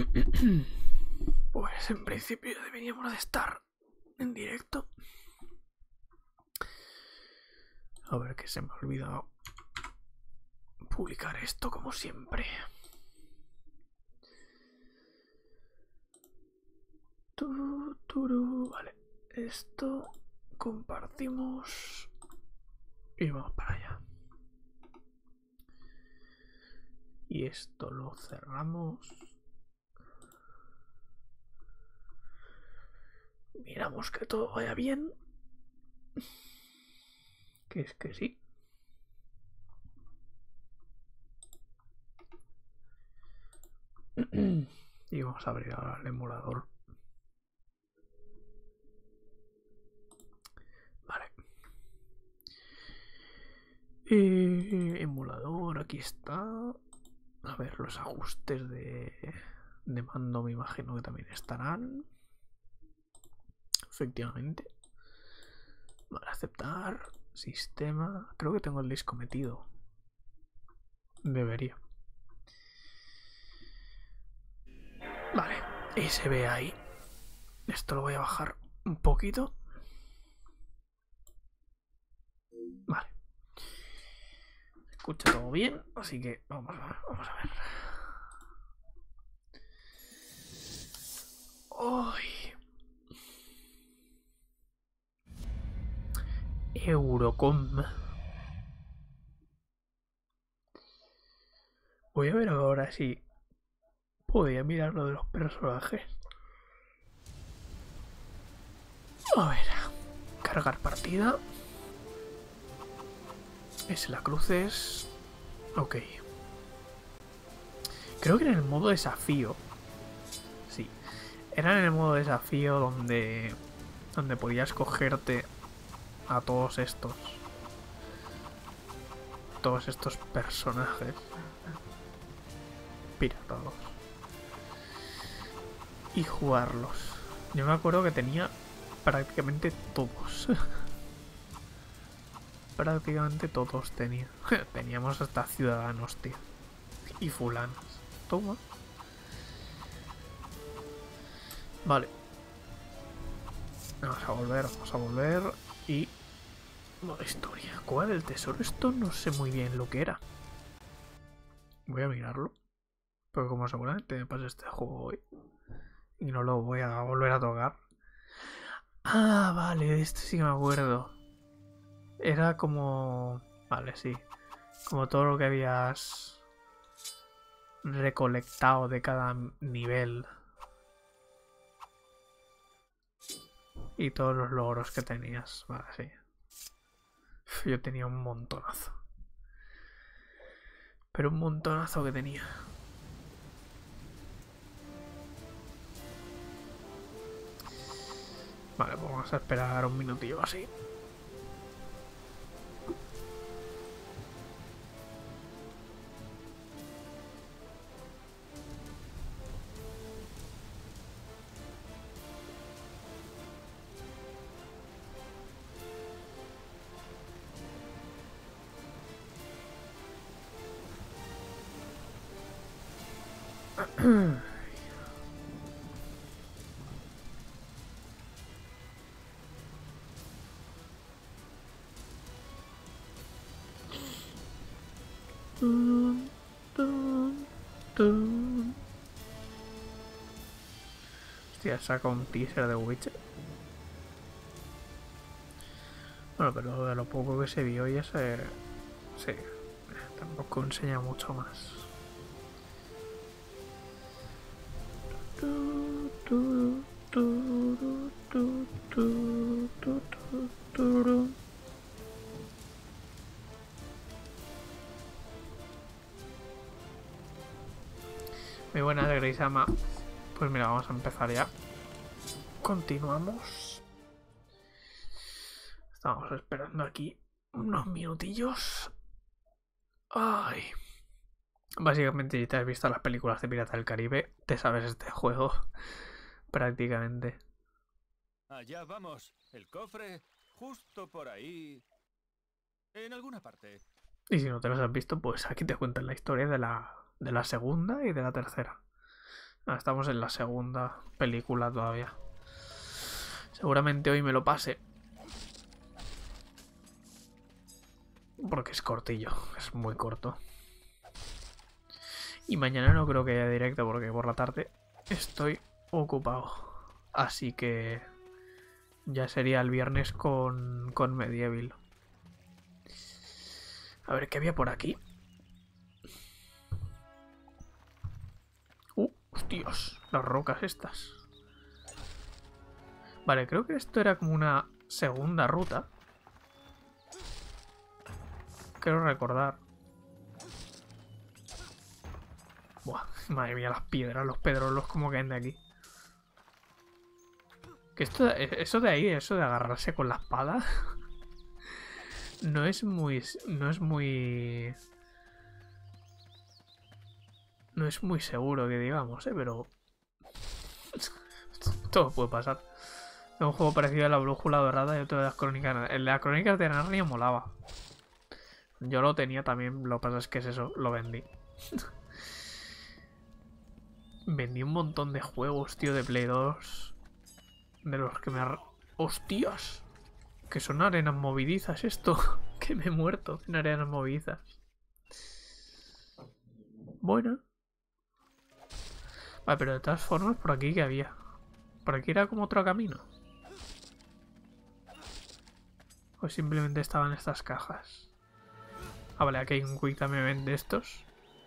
Pues en principio deberíamos de estar en directo. A ver, que se me ha olvidado publicar esto como siempre. Vale, esto compartimos y vamos para allá. Y esto lo cerramos. Miramos que todo vaya bien. Que es que sí. Y vamos a abrir ahora el emulador. Vale. Emulador, aquí está. A ver, los ajustes de mando me imagino que también estarán. Efectivamente. Vale, aceptar. Sistema. Creo que tengo el disco metido. Debería. Vale. Y se ve ahí. Esto lo voy a bajar un poquito. Vale. Escucha todo bien. Así que vamos a ver. ¡Ay! Eurocom. Voy a ver ahora si podía mirar lo de los personajes. A ver. Cargar partida. Es la cruces. Ok. Creo que en el modo desafío. Sí. Era en el modo desafío donde podías cogerte a todos estos personajes piratados y jugarlos. Yo me acuerdo que tenía prácticamente todos. Prácticamente todos tenía. Teníamos hasta ciudadanos, tío. Y fulanos. Toma. Vale. Vamos a volver. Y... modo historia. ¿Cuál el tesoro? Esto no sé muy bien lo que era. Voy a mirarlo. Pero como seguramente me pase este juego hoy. Y no lo voy a volver a tocar. Ah, vale, de esto sí que me acuerdo. Era como... vale, sí. Como todo lo que habías recolectado de cada nivel. Y todos los logros que tenías. Vale, sí. Yo tenía un montonazo. Pero un montonazo que tenía. Vale, pues vamos a esperar un minutillo así. Hostia, saca un teaser de Witcher. Bueno, pero de lo poco que se vio ya se... sí, tampoco enseña mucho más. Muy buenas, Grisama. Pues mira, vamos a empezar ya. Continuamos. Estamos esperando aquí unos minutillos. Ay. Básicamente, si te has visto las películas de Pirata del Caribe, te sabes este juego. Prácticamente. Allá vamos. El cofre justo por ahí. En alguna parte. Y si no te los has visto, pues aquí te cuentan la historia de la segunda y de la tercera. Estamos en la segunda película todavía. Seguramente hoy me lo pase. Porque es cortillo, es muy corto. Y mañana no creo que haya directo porque por la tarde estoy ocupado. Así que ya sería el viernes con Medieval. A ver, ¿qué había por aquí? Hostias, las rocas estas. Vale, creo que esto era como una segunda ruta. Quiero recordar. Buah, madre mía, las piedras, los pedrolos como caen de aquí. Que eso de ahí, eso de agarrarse con la espada, no es muy seguro que digamos, pero todo puede pasar. Es un juego parecido a la Brújula Dorada y otro de las Crónicas. El de las Crónicas de Narnia molaba. Yo lo tenía también, lo que pasa es que es eso, lo vendí. Vendí un montón de juegos, tío, de Play 2. De los que me... ¡Hostias! Que son arenas movidizas esto. Que me he muerto en arenas movidizas. Bueno. Vale, pero de todas formas, por aquí que había. Por aquí era como otro camino. O simplemente estaban estas cajas. Ah, vale, aquí hay un Quick Time Event de estos.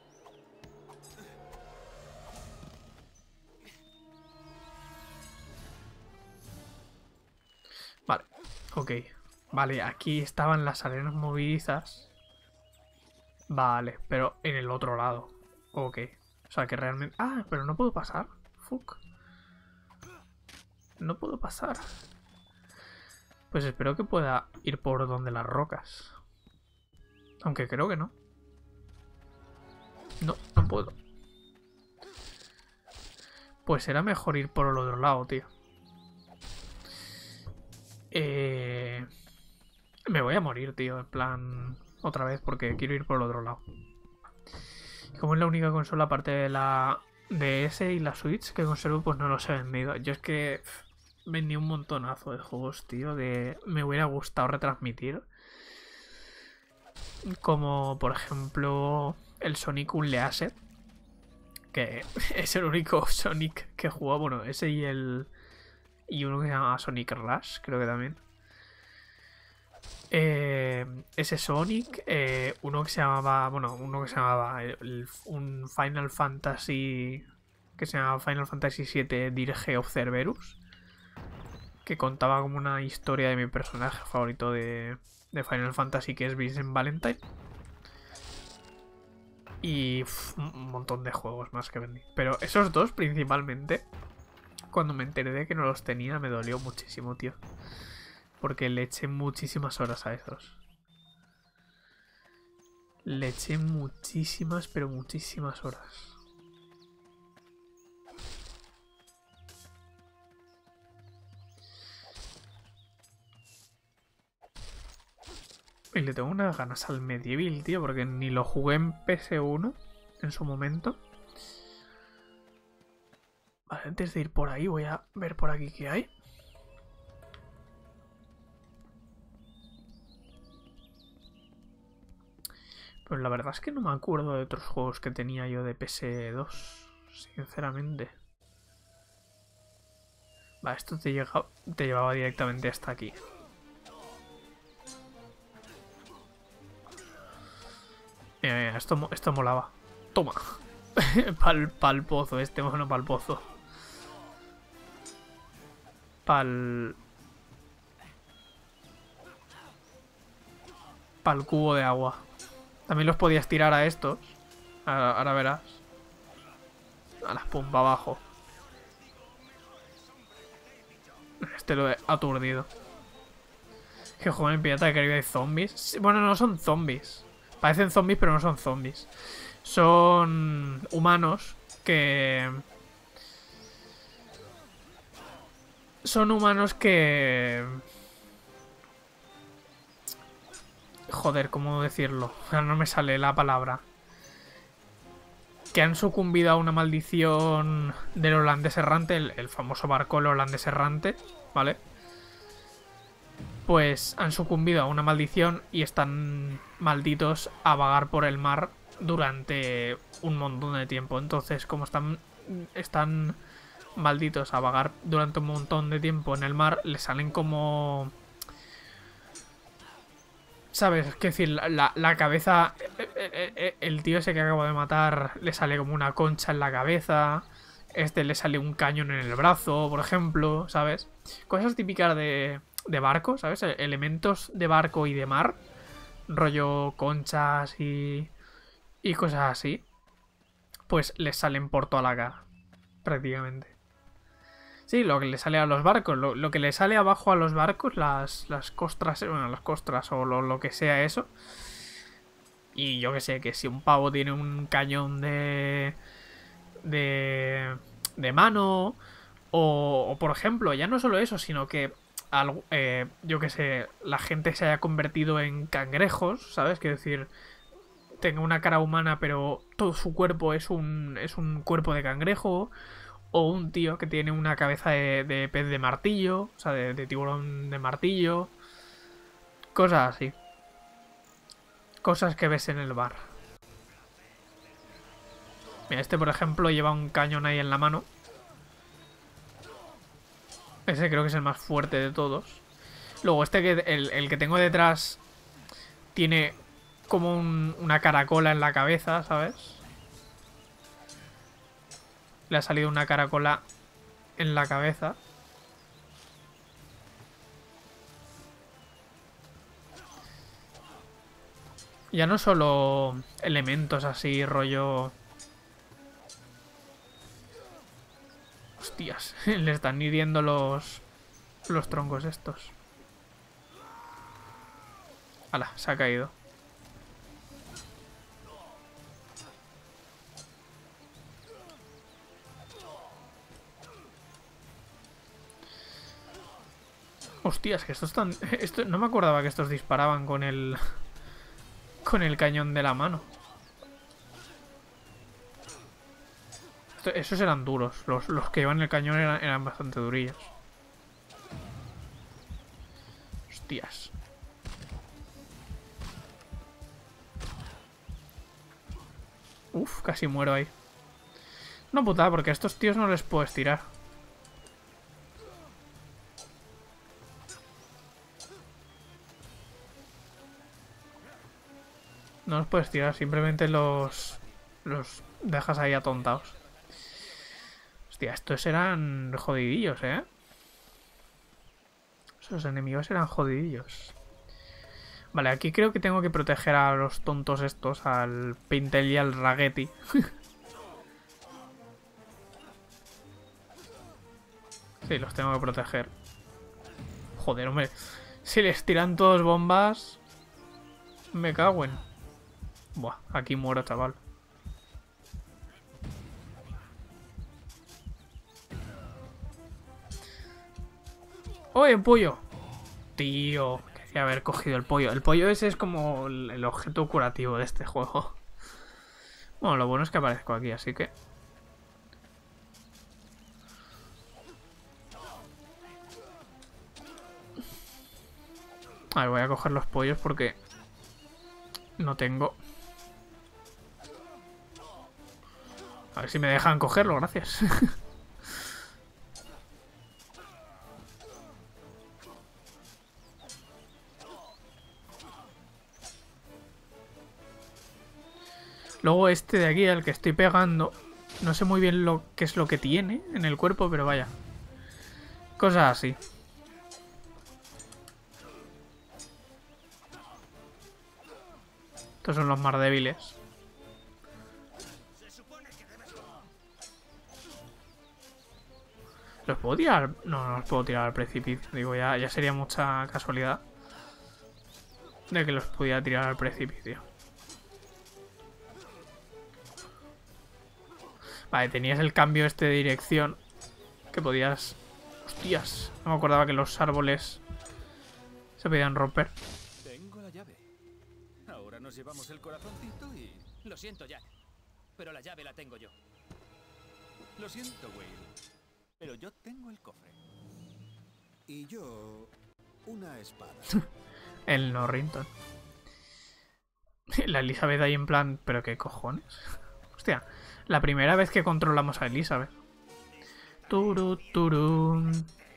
Vale, ok. Vale, aquí estaban las arenas movidizas. Vale, pero en el otro lado. Ok. O sea que realmente... Ah, pero no puedo pasar. Fuck. No puedo pasar. Pues espero que pueda ir por donde las rocas. Aunque creo que no. No, no puedo. Pues será mejor ir por el otro lado, tío. Me voy a morir, tío. En plan... Otra vez porque quiero ir por el otro lado. Y como es la única consola aparte de la DS y la Switch que conservo, pues no los he vendido. Yo es que vendí un montonazo de juegos, tío, de... Me hubiera gustado retransmitir. Como, por ejemplo, el Sonic Unleashed. Que es el único Sonic que he jugado. Bueno, ese y el... Y uno que se llama Sonic Rush, creo que también. Ese Sonic, uno que se llamaba, bueno, un Final Fantasy que se llamaba Final Fantasy VII Dirge of Cerberus, que contaba como una historia de mi personaje favorito de Final Fantasy, que es Vincent Valentine. Y un montón de juegos más que vendí. Pero esos dos principalmente, cuando me enteré de que no los tenía, me dolió muchísimo, tío. Porque le eché muchísimas horas a esos. Le eché muchísimas, pero muchísimas horas. Y le tengo unas ganas al Medieval, tío, porque ni lo jugué en PS1 en su momento. Vale, antes de ir por ahí voy a ver por aquí qué hay. Pero la verdad es que no me acuerdo de otros juegos que tenía yo de PS2, sinceramente. Vale, esto te llevaba directamente hasta aquí. Mira, esto molaba. Toma. Pa'l pozo este, bueno, pa'l pozo. Pa'l cubo de agua. También los podías tirar a estos. Ahora verás. A las pum, abajo. Este lo he aturdido. Que joven, Pirata del Caribe hay zombies. Bueno, no son zombies. Parecen zombies, pero no son zombies. Son humanos que... Son humanos que... Joder, ¿cómo decirlo? No me sale la palabra. que han sucumbido a una maldición del holandés errante, el famoso barco el holandés errante, ¿vale? Pues han sucumbido a una maldición y están malditos a vagar por el mar durante un montón de tiempo. Entonces, como están malditos a vagar durante un montón de tiempo en el mar, les salen como... ¿Sabes? Es decir, la cabeza... El tío ese que acabo de matar le sale como una concha en la cabeza. Le sale un cañón en el brazo, por ejemplo, ¿sabes? Cosas típicas de barco, ¿sabes? Elementos de barco y de mar. Rollo conchas y cosas así. Pues les salen por toda la cara, prácticamente. Sí, lo que le sale a los barcos, lo que le sale abajo a los barcos, las costras, bueno, las costras o lo que sea eso. Y yo que sé, que si un pavo tiene un cañón de mano, o por ejemplo, ya no solo eso, sino que, yo que sé, la gente se haya convertido en cangrejos, ¿sabes? Quiero decir, tenga una cara humana, pero todo su cuerpo es un cuerpo de cangrejo. O un tío que tiene una cabeza de pez de martillo. O sea, de tiburón de martillo. Cosas así. Cosas que ves en el bar. Mira, este por ejemplo lleva un cañón ahí en la mano. Ese creo que es el más fuerte de todos. Luego el que tengo detrás tiene como una caracola en la cabeza, ¿sabes? Le ha salido una caracola en la cabeza. Ya no solo elementos así, rollo... Hostias, le están hiriendo los troncos estos. Hala, se ha caído. Hostias, que estos están... no me acordaba que estos disparaban con el... con el cañón de la mano. Esos eran duros. Los que llevan el cañón eran bastante durillos. Hostias. Uf, casi muero ahí. No putada, porque a estos tíos no les puedo estirar. No los puedes tirar, simplemente los dejas ahí atontados. Hostia, estos eran jodidillos, ¿eh? Esos enemigos eran jodidillos. Vale, aquí creo que tengo que proteger a los tontos estos, al Pintel y al Raggeti. Sí, los tengo que proteger. Joder, hombre. Si les tiran todos bombas... Me cago en... Buah, aquí muero, chaval. ¡Oye, pollo! Tío, quería haber cogido el pollo. El pollo ese es como el objeto curativo de este juego. Bueno, lo bueno es que aparezco aquí, así que... A ver, voy a coger los pollos porque... No tengo... A ver si me dejan cogerlo, gracias. Luego este de aquí, al que estoy pegando, no sé muy bien qué es lo que tiene en el cuerpo, pero vaya. Cosas así. Estos son los más débiles. ¿Los puedo tirar? No, no los puedo tirar al precipicio. Digo, ya sería mucha casualidad de que los pudiera tirar al precipicio. Vale, tenías el cambio este de dirección. Que podías... Hostias, no me acordaba que los árboles se podían romper. Tengo la llave. Ahora nos llevamos el corazoncito y... Lo siento, Jack. pero la llave la tengo yo. Lo siento, Will, pero yo tengo el cofre. Y yo... una espada. El Norrington. La Elizabeth ahí en plan... ¿Pero qué cojones? Hostia, la primera vez que controlamos a Elizabeth. Turu, turu.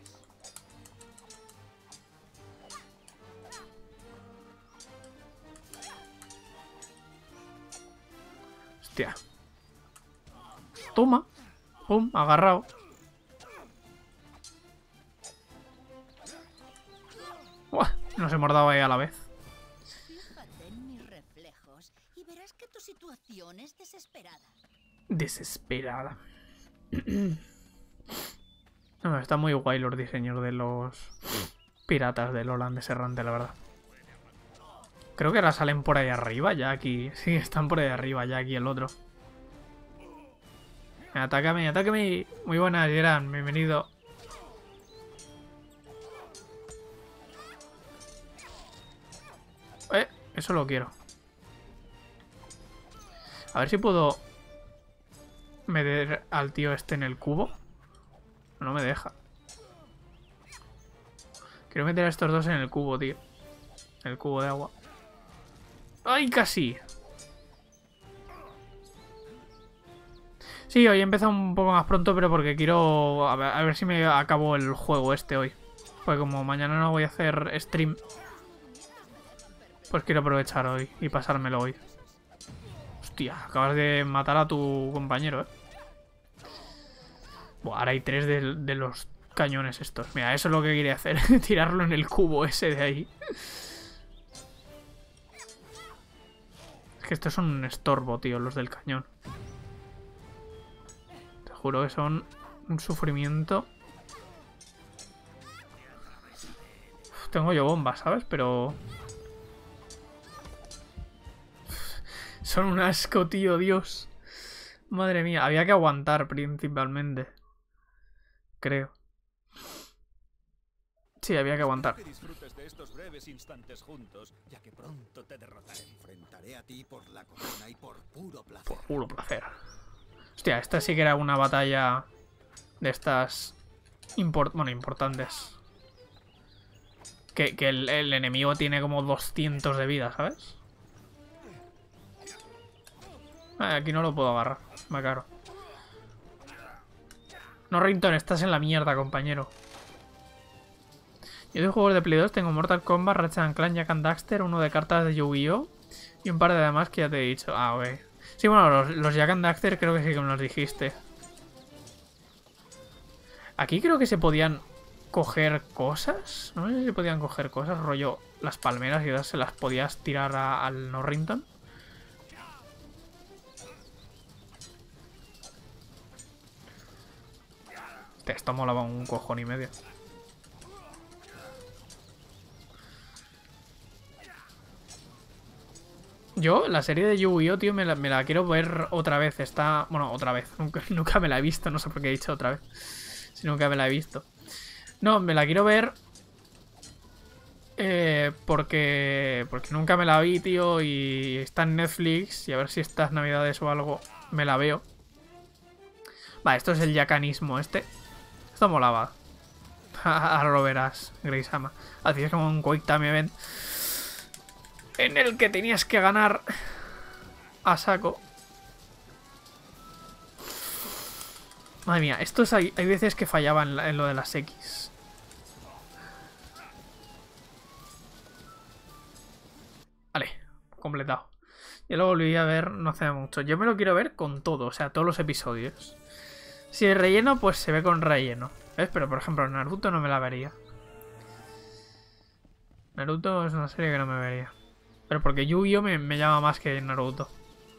Hostia. Toma. Pum, agarrado. Uah, nos hemos dado ahí a la vez. Fíjate en mis reflejos y verás que tu situación es desesperada. Desesperada. No, está muy guay los diseños de los piratas del Holandés Errante, la verdad. Creo que ahora salen por ahí arriba, ya aquí. Sí, están por ahí arriba, ya aquí el otro. Atácame, atácame. Muy buenas, Gerard, bienvenido. Eso lo quiero. A ver si puedo meter al tío este en el cubo. No me deja. Quiero meter a estos dos en el cubo, tío. En el cubo de agua. ¡Ay, casi! Sí, hoy he empezado un poco más pronto, pero porque quiero... A ver si me acabo el juego este hoy. Porque como mañana no voy a hacer stream, pues quiero aprovechar hoy y pasármelo hoy. Hostia, acabas de matar a tu compañero, Buah, ahora hay 3 de los cañones estos. Mira, eso es lo que quería hacer. Tirarlo en el cubo ese de ahí. Es que estos son un estorbo, tío, los del cañón. Te juro que son un sufrimiento. Uf, tengo yo bombas, ¿sabes? Pero... son un asco, tío, Dios. Madre mía, había que aguantar principalmente. Creo. Sí, había que aguantar. Que disfrutes de estos breves instantes juntos, ya que pronto te derrotaré. Enfrentaré a ti por la corona y por puro placer. Por puro placer. Hostia, esta sí que era una batalla de estas importantes. Que el enemigo tiene como 200 de vida, ¿sabes? Aquí no lo puedo agarrar. Me caro. Norrington, estás en la mierda, compañero. Yo de juegos de Play 2 tengo Mortal Kombat, Ratchet & Clank, Jak and Daxter, uno de cartas de Yu-Gi-Oh! Y un par de demás que ya te he dicho. Ah, ok. Sí, bueno, los Jak and Daxter creo que sí que me los dijiste. Aquí creo que se podían coger cosas. No sé si podían coger cosas, rollo las palmeras y se las podías tirar al Norrington. Esto molaba un cojón y medio. Yo, la serie de Yu-Gi-Oh, tío, me la quiero ver otra vez. Está... Bueno, otra vez. Nunca me la he visto. No sé por qué he dicho otra vez. Si nunca me la he visto. No, me la quiero ver... porque nunca me la vi, tío. Y está en Netflix. Y a ver si estas navidades o algo me la veo. Vale, esto es el yacanismo este. Esto molaba. Ahora lo verás, Graysama. Hacías como un Quick Time Event en el que tenías que ganar a saco. Madre mía, estos hay veces que fallaban en lo de las X. Vale, completado. Ya lo volví a ver no hace mucho. Yo me lo quiero ver con todo, o sea, todos los episodios. Si es relleno, pues se ve con relleno. ¿Ves? Pero por ejemplo, Naruto no me la vería. Naruto es una serie que no me vería. Pero porque Yu-Gi-Oh me llama más que Naruto.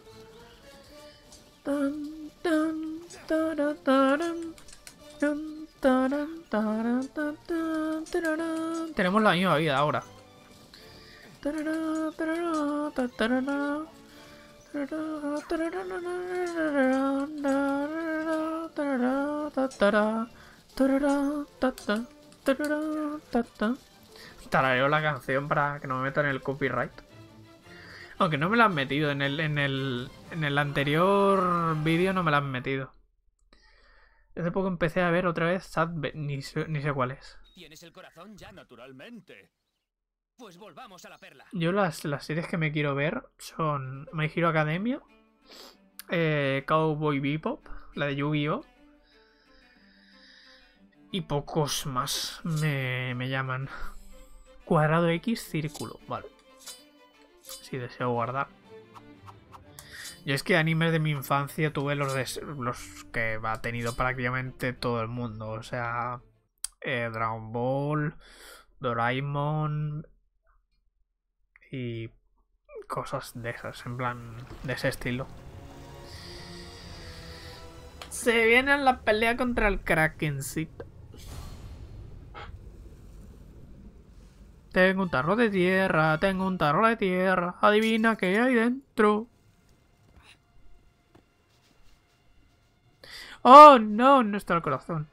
Tenemos la misma vida ahora. Tarareo la canción para que no me metan el copyright. Aunque no me la han metido. En el anterior vídeo no me la han metido. Hace poco empecé a ver otra vez Sad ni sé cuál es. ¿Tienes el corazón ya? Naturalmente. Pues volvamos a la perla. Yo las series que me quiero ver son My Hero Academia, Cowboy Bebop, la de Yu-Gi-Oh! Y pocos más me llaman. Cuadrado X, círculo. Vale. Si deseo guardar. Yo es que animes de mi infancia tuve los que ha tenido prácticamente todo el mundo. O sea, Dragon Ball, Doraemon y cosas de esas, en plan, de ese estilo. Se viene la pelea contra el Krakencito. Tengo un tarro de tierra, tengo un tarro de tierra. Adivina qué hay dentro. Oh, no, no está el corazón.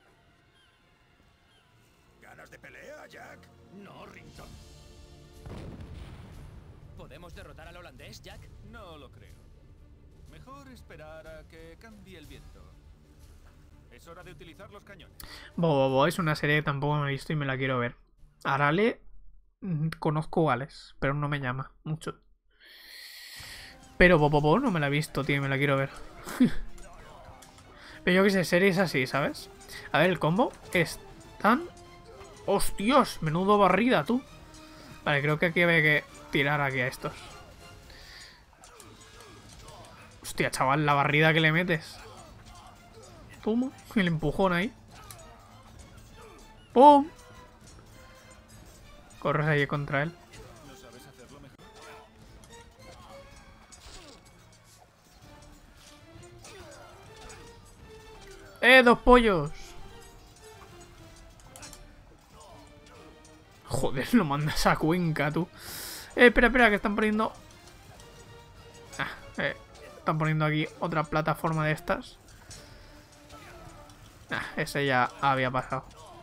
¿Ganas de pelea, Jack? No, Rington. ¿Podemos derrotar al holandés, Jack? No lo creo. Mejor esperar a que cambie el viento. Es hora de utilizar los cañones. Bobo es una serie que tampoco me he visto y me la quiero ver. Arale, conozco Gales, pero no me llama mucho. Pero Bobo no me la he visto, tío, me la quiero ver. Pero yo que sé, series así, ¿sabes? A ver, el combo es tan... ¡Hostios! Menudo barrida, tú. Vale, creo que aquí había que tirar aquí a estos. Hostia, chaval, la barrida que le metes. Toma, el empujón ahí. ¡Pum! Corres ahí contra él. ¿No sabes hacerlo mejor? ¡Dos pollos! Joder, lo mandas a Cuenca, tú. Espera, que están poniendo... están poniendo aquí otra plataforma de estas. Ese ya había pasado.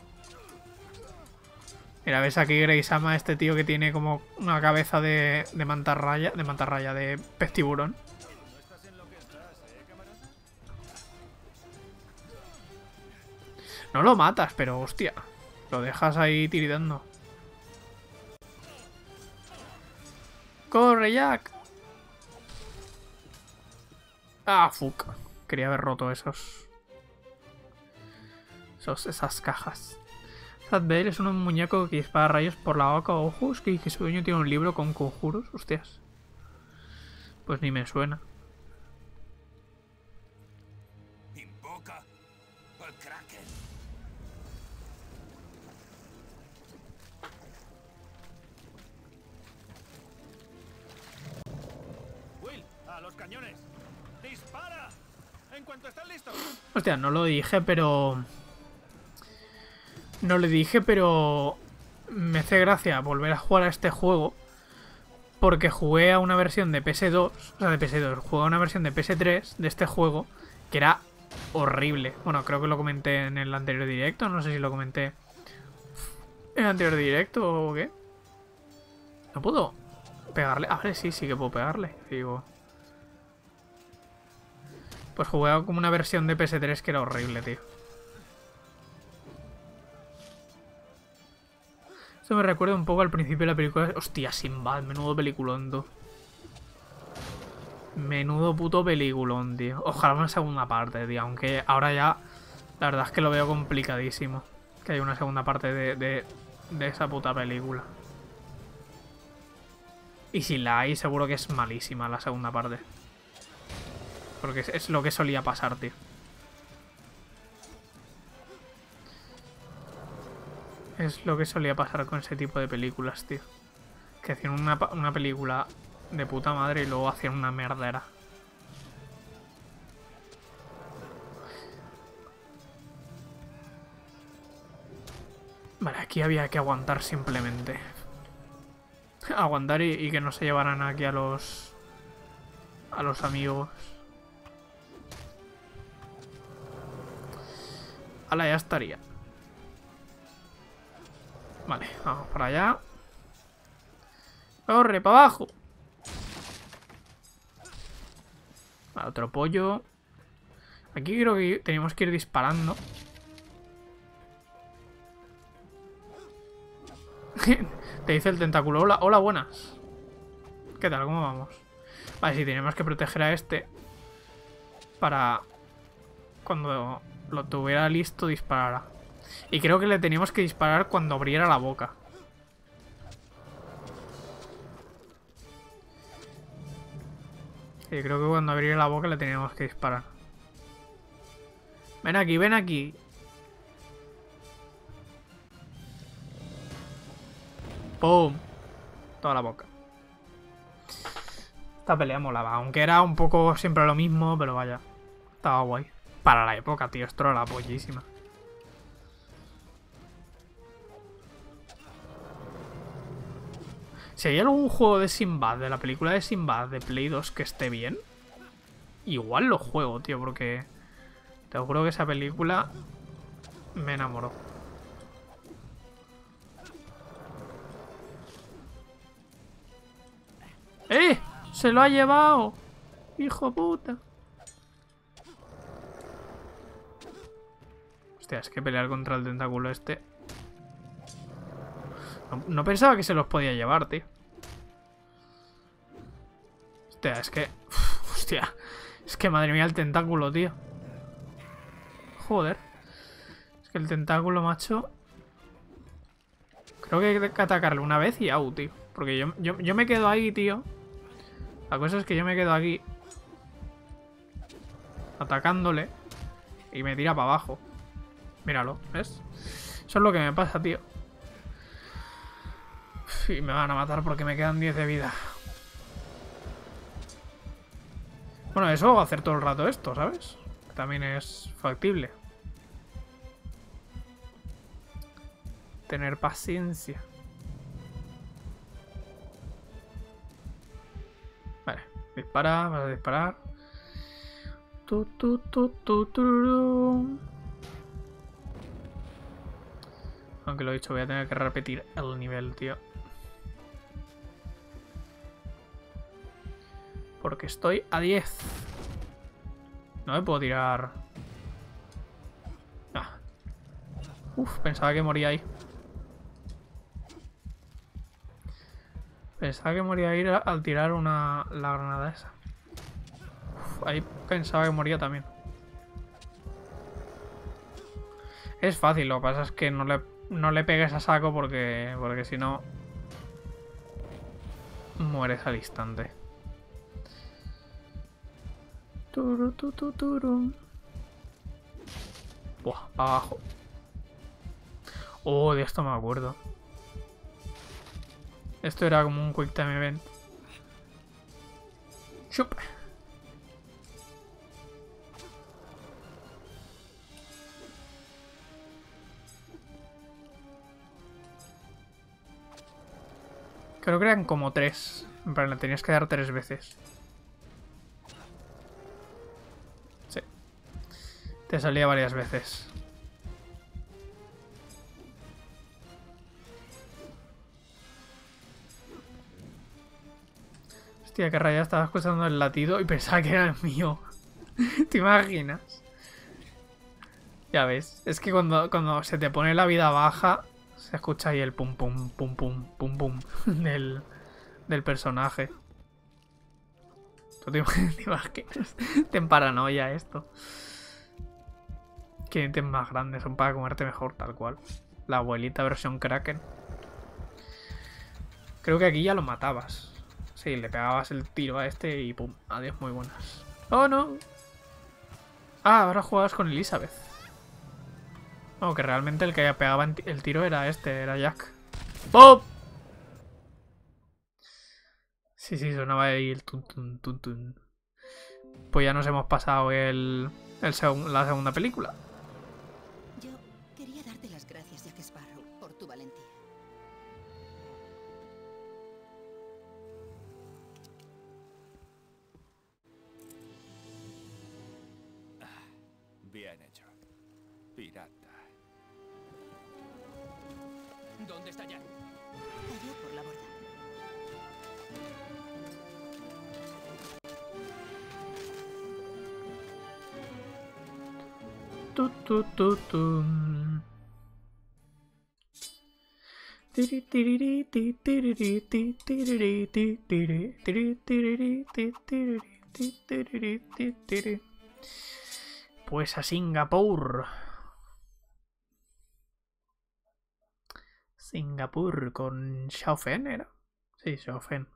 Mira, ves aquí Greysama, este tío que tiene como una cabeza de mantarraya, de pez tiburón. No estás en lo que estás, camarada. No lo matas, pero hostia, lo dejas ahí tiritando. ¡Corre, Jack! Ah, fuck. Quería haber roto esas cajas. Zadbel es un muñeco que dispara rayos por la boca o ojos y que su dueño tiene un libro con conjuros. Hostias. Pues ni me suena. Invoca al Kraken. Will, a los cañones. ¡Dispara! En cuanto estén listos. Hostia, no lo dije, pero... No le dije, pero... Me hace gracia volver a jugar a este juego. Porque jugué a una versión de PS2. O sea, de PS2. Jugué a una versión de PS3 de este juego. Que era horrible. Bueno, creo que lo comenté en el anterior directo. No sé si lo comenté en el anterior directo o qué. No puedo pegarle. A ver, sí que puedo pegarle. Digo... Pues jugué como una versión de PS3 que era horrible, tío. Esto me recuerda un poco al principio de la película. Hostia, Sinbad, menudo peliculón, tú. Menudo puto peliculón, tío. Ojalá una segunda parte, tío. Aunque ahora ya, la verdad es que lo veo complicadísimo. Que haya una segunda parte de esa puta película. Y si la hay, seguro que es malísima la segunda parte. Porque es lo que solía pasar, tío. Es lo que solía pasar con ese tipo de películas, tío. Que hacían una película de puta madre y luego hacían una merdera. Vale, aquí había que aguantar simplemente. Aguantar y que no se llevaran aquí a los amigos. Hala, ya estaría. Vale, vamos para allá. ¡Corre, para abajo! Vale, otro pollo. Aquí creo que tenemos que ir disparando. Te dice el tentáculo. Hola, hola, buenas. ¿Qué tal? ¿Cómo vamos? Vale, sí, tenemos que proteger a este. Para cuando lo tuviera listo disparara. Y creo que le teníamos que disparar cuando abriera la boca. Sí, creo que cuando abriera la boca le teníamos que disparar. Ven aquí, ven aquí. ¡Pum! Toda la boca. Esta pelea molaba. Aunque era un poco siempre lo mismo, pero vaya. Estaba guay. Para la época, tío. Esto era la pollísima. Si hay algún juego de Sinbad, de la película de Sinbad de Play 2 que esté bien, igual lo juego, tío, porque te juro que esa película me enamoró. ¡Eh! ¡Se lo ha llevado! ¡Hijo puta! Hostia, es que pelear contra el tentáculo este... No pensaba que se los podía llevar, tío. Hostia, es que... hostia. Es que madre mía el tentáculo, tío. Joder. Es que el tentáculo, macho... Creo que hay que atacarle una vez y out, tío. Porque yo me quedo ahí, tío. La cosa es que yo me quedo aquí. Atacándole. Y me tira para abajo. Míralo, ¿ves? Eso es lo que me pasa, tío. Y me van a matar porque me quedan 10 de vida. Bueno, eso va a hacer todo el rato esto, ¿sabes? También es factible. Tener paciencia. Vale, dispara, vas a disparar. Aunque lo he dicho, voy a tener que repetir el nivel, tío. Porque estoy a 10. No me puedo tirar. Ah. Uf, pensaba que moría ahí. Pensaba que moría ahí al tirar la granada esa. Uf, ahí pensaba que moría también. Es fácil, lo que pasa es que no le pegues a saco porque si no mueres al instante. Buah, abajo. Oh, de esto me acuerdo. Esto era como un quick time event. Chup. Creo que eran como 3. En plan, le tenías que dar 3 veces. Sí. Te salía varias veces. Hostia, que raya, estaba escuchando el latido y pensaba que era el mío. ¿Te imaginas? Ya ves. Es que cuando se te pone la vida baja, se escucha ahí el pum pum pum pum pum pum del personaje. ¿Tú te imaginas? Te paranoia esto. Qué dientes más grandes son para comerte mejor, tal cual. La abuelita versión Kraken. Creo que aquí ya lo matabas. Sí, le pegabas el tiro a este y pum. Adiós, muy buenas. ¡Oh, no! Ah, ahora jugabas con Elizabeth. No, que realmente el que pegaba el tiro era era Jack. ¡Pop! Sí, sonaba ahí el tun tun tun tun. Pues ya nos hemos pasado la segunda película. Yo quería darte las gracias, Jack Sparrow, por tu valentía. Bien hecho. Pirata. ¿Dónde está Jack? Cayó por la borda. tu, tu, tu, tu. Tiri, tiriri, ti, tiriri, ti, tiriri, ti, tiri, tiri, tiriri, ti, tiriri, ti, tiriri, ti, tiri. Pues a Singapur. Singapur con Xiao Fen, ¿era? Sí, Xiao Fen.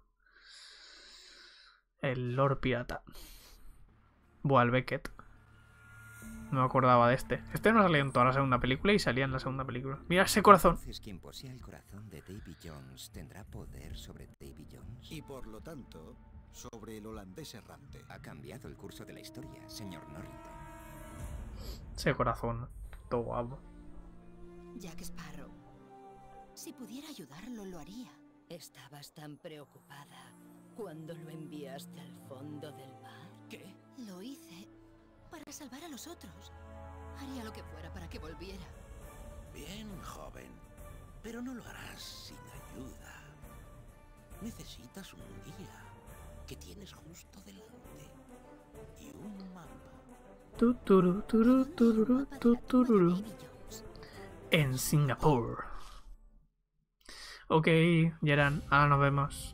El Lord Pirata. Buah, el Beckett. No me acordaba de este. Este no salía en toda la segunda película y salía en la segunda película. Mira ese corazón. Entonces, quien posea el corazón de Davy Jones tendrá poder sobre Davy Jones. Y por lo tanto, sobre el holandés errante. Ha cambiado el curso de la historia, señor Norrington. Ese corazón. Todo guapo. Jack Sparrow. Si pudiera ayudarlo, lo haría. Estabas tan preocupada cuando lo enviaste al fondo del mar. ¿Qué? Lo hice para salvar a los otros. Haría lo que fuera para que volviera. Bien, joven. Pero no lo harás sin ayuda. Necesitas un guía que tienes justo delante. Y un mapa. Tuturu, turu, tururu, Un mapa de la tumba de tutururu. Davy Jones. En Singapur. Ok, Geran, ahora nos vemos.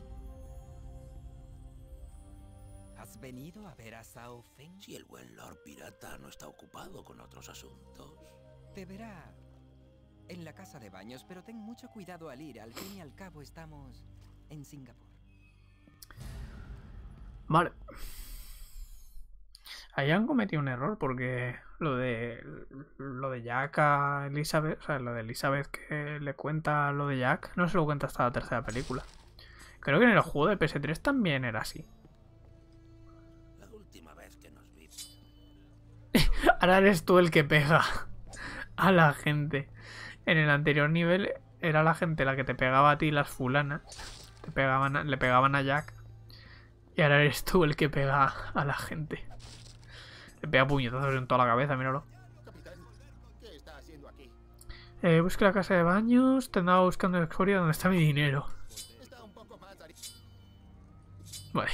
¿Has venido a ver a Sao Feng? Si el buen Lord Pirata no está ocupado con otros asuntos. Te verá en la casa de baños, pero ten mucho cuidado al ir. Al fin y al cabo estamos en Singapur. Vale. Ahí han cometido un error porque lo de Jack a Elizabeth, o sea, lo de Elizabeth que le cuenta lo de Jack, no se lo cuenta hasta la tercera película. Creo que en el juego de PS3 también era así. La última vez que nos vimos. Ahora eres tú el que pega a la gente. En el anterior nivel era la gente la que te pegaba a ti, las fulanas. Le pegaban a Jack. Y ahora eres tú el que pega a la gente. Le pega puñetazos en toda la cabeza, míralo. Capitán, ¿qué está haciendo aquí? Busque la casa de baños. Te andaba buscando en Exforia donde está mi dinero. Está un poco más... Vale.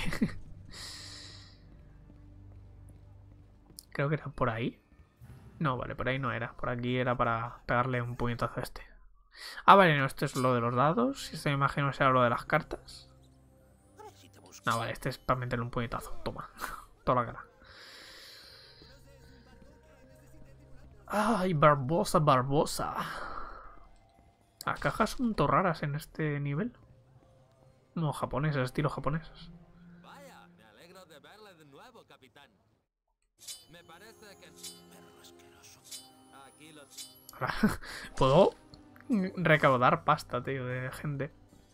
Creo que era por ahí. No, vale, por ahí no era. Por aquí era para pegarle un puñetazo a este. Ah, vale, no, esto es lo de los dados. Si esto me imagino será lo de las cartas. A ver si te busco. No, vale, este es para meterle un puñetazo. Toma. Toda la cara. Ay, Barbosa, Barbosa. Las cajas son todo raras en este nivel. No, japonesas, estilo japonesas. Vaya, me alegro de verle de nuevo, capitán. Me parece que... Perro asqueroso. Aquí lo... Ahora, puedo recaudar pasta, tío, de gente.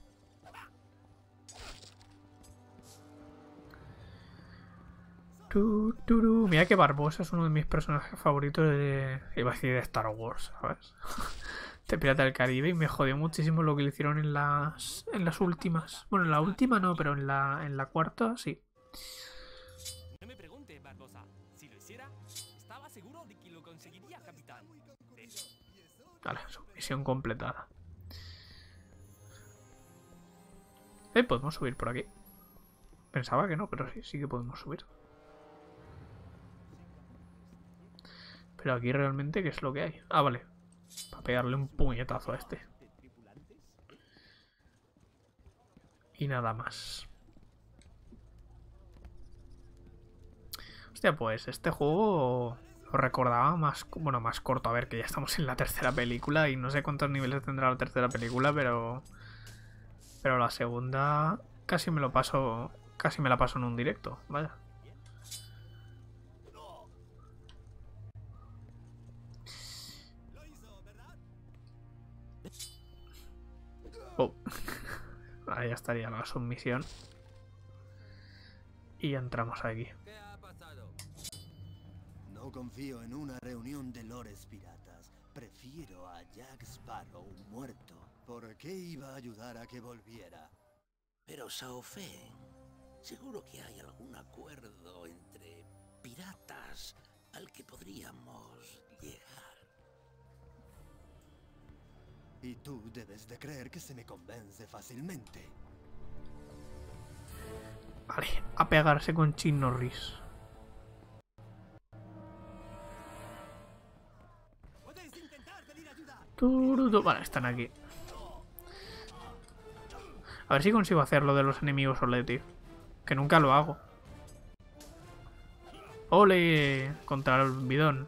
Mira que Barbosa es uno de mis personajes favoritos de... Iba a decir de Star Wars, ¿sabes? De Pirata del Caribe y me jodió muchísimo lo que le hicieron en las últimas. Bueno, en la última no, pero en la cuarta sí. No me pregunte, Barbosa. Si lo hiciera, estaba seguro de que lo conseguiría, capitán. Vale, su misión completada. Podemos subir por aquí. Pensaba que no, pero sí que podemos subir. Pero aquí realmente, ¿qué es lo que hay? Ah, vale. Para pegarle un puñetazo a este. Y nada más. Hostia, pues este juego lo recordaba más, bueno, más corto. A ver, que ya estamos en la tercera película y no sé cuántos niveles tendrá la tercera película, pero la segunda casi me la paso en un directo, vaya. Oh. Ahí ya estaría la submisión. Y entramos aquí. ¿Qué ha pasado? No confío en una reunión de lores piratas. Prefiero a Jack Sparrow muerto. ¿Por qué iba a ayudar a que volviera? Pero Sao Feng, seguro que hay algún acuerdo entre piratas al que podríamos llegar. Y tú debes de creer que se me convence fácilmente. Vale, a pegarse con Chin Norris. Vale, están aquí. A ver si consigo hacer lo de los enemigos ole, tío. Que nunca lo hago. ¡Ole! Contra el bidón.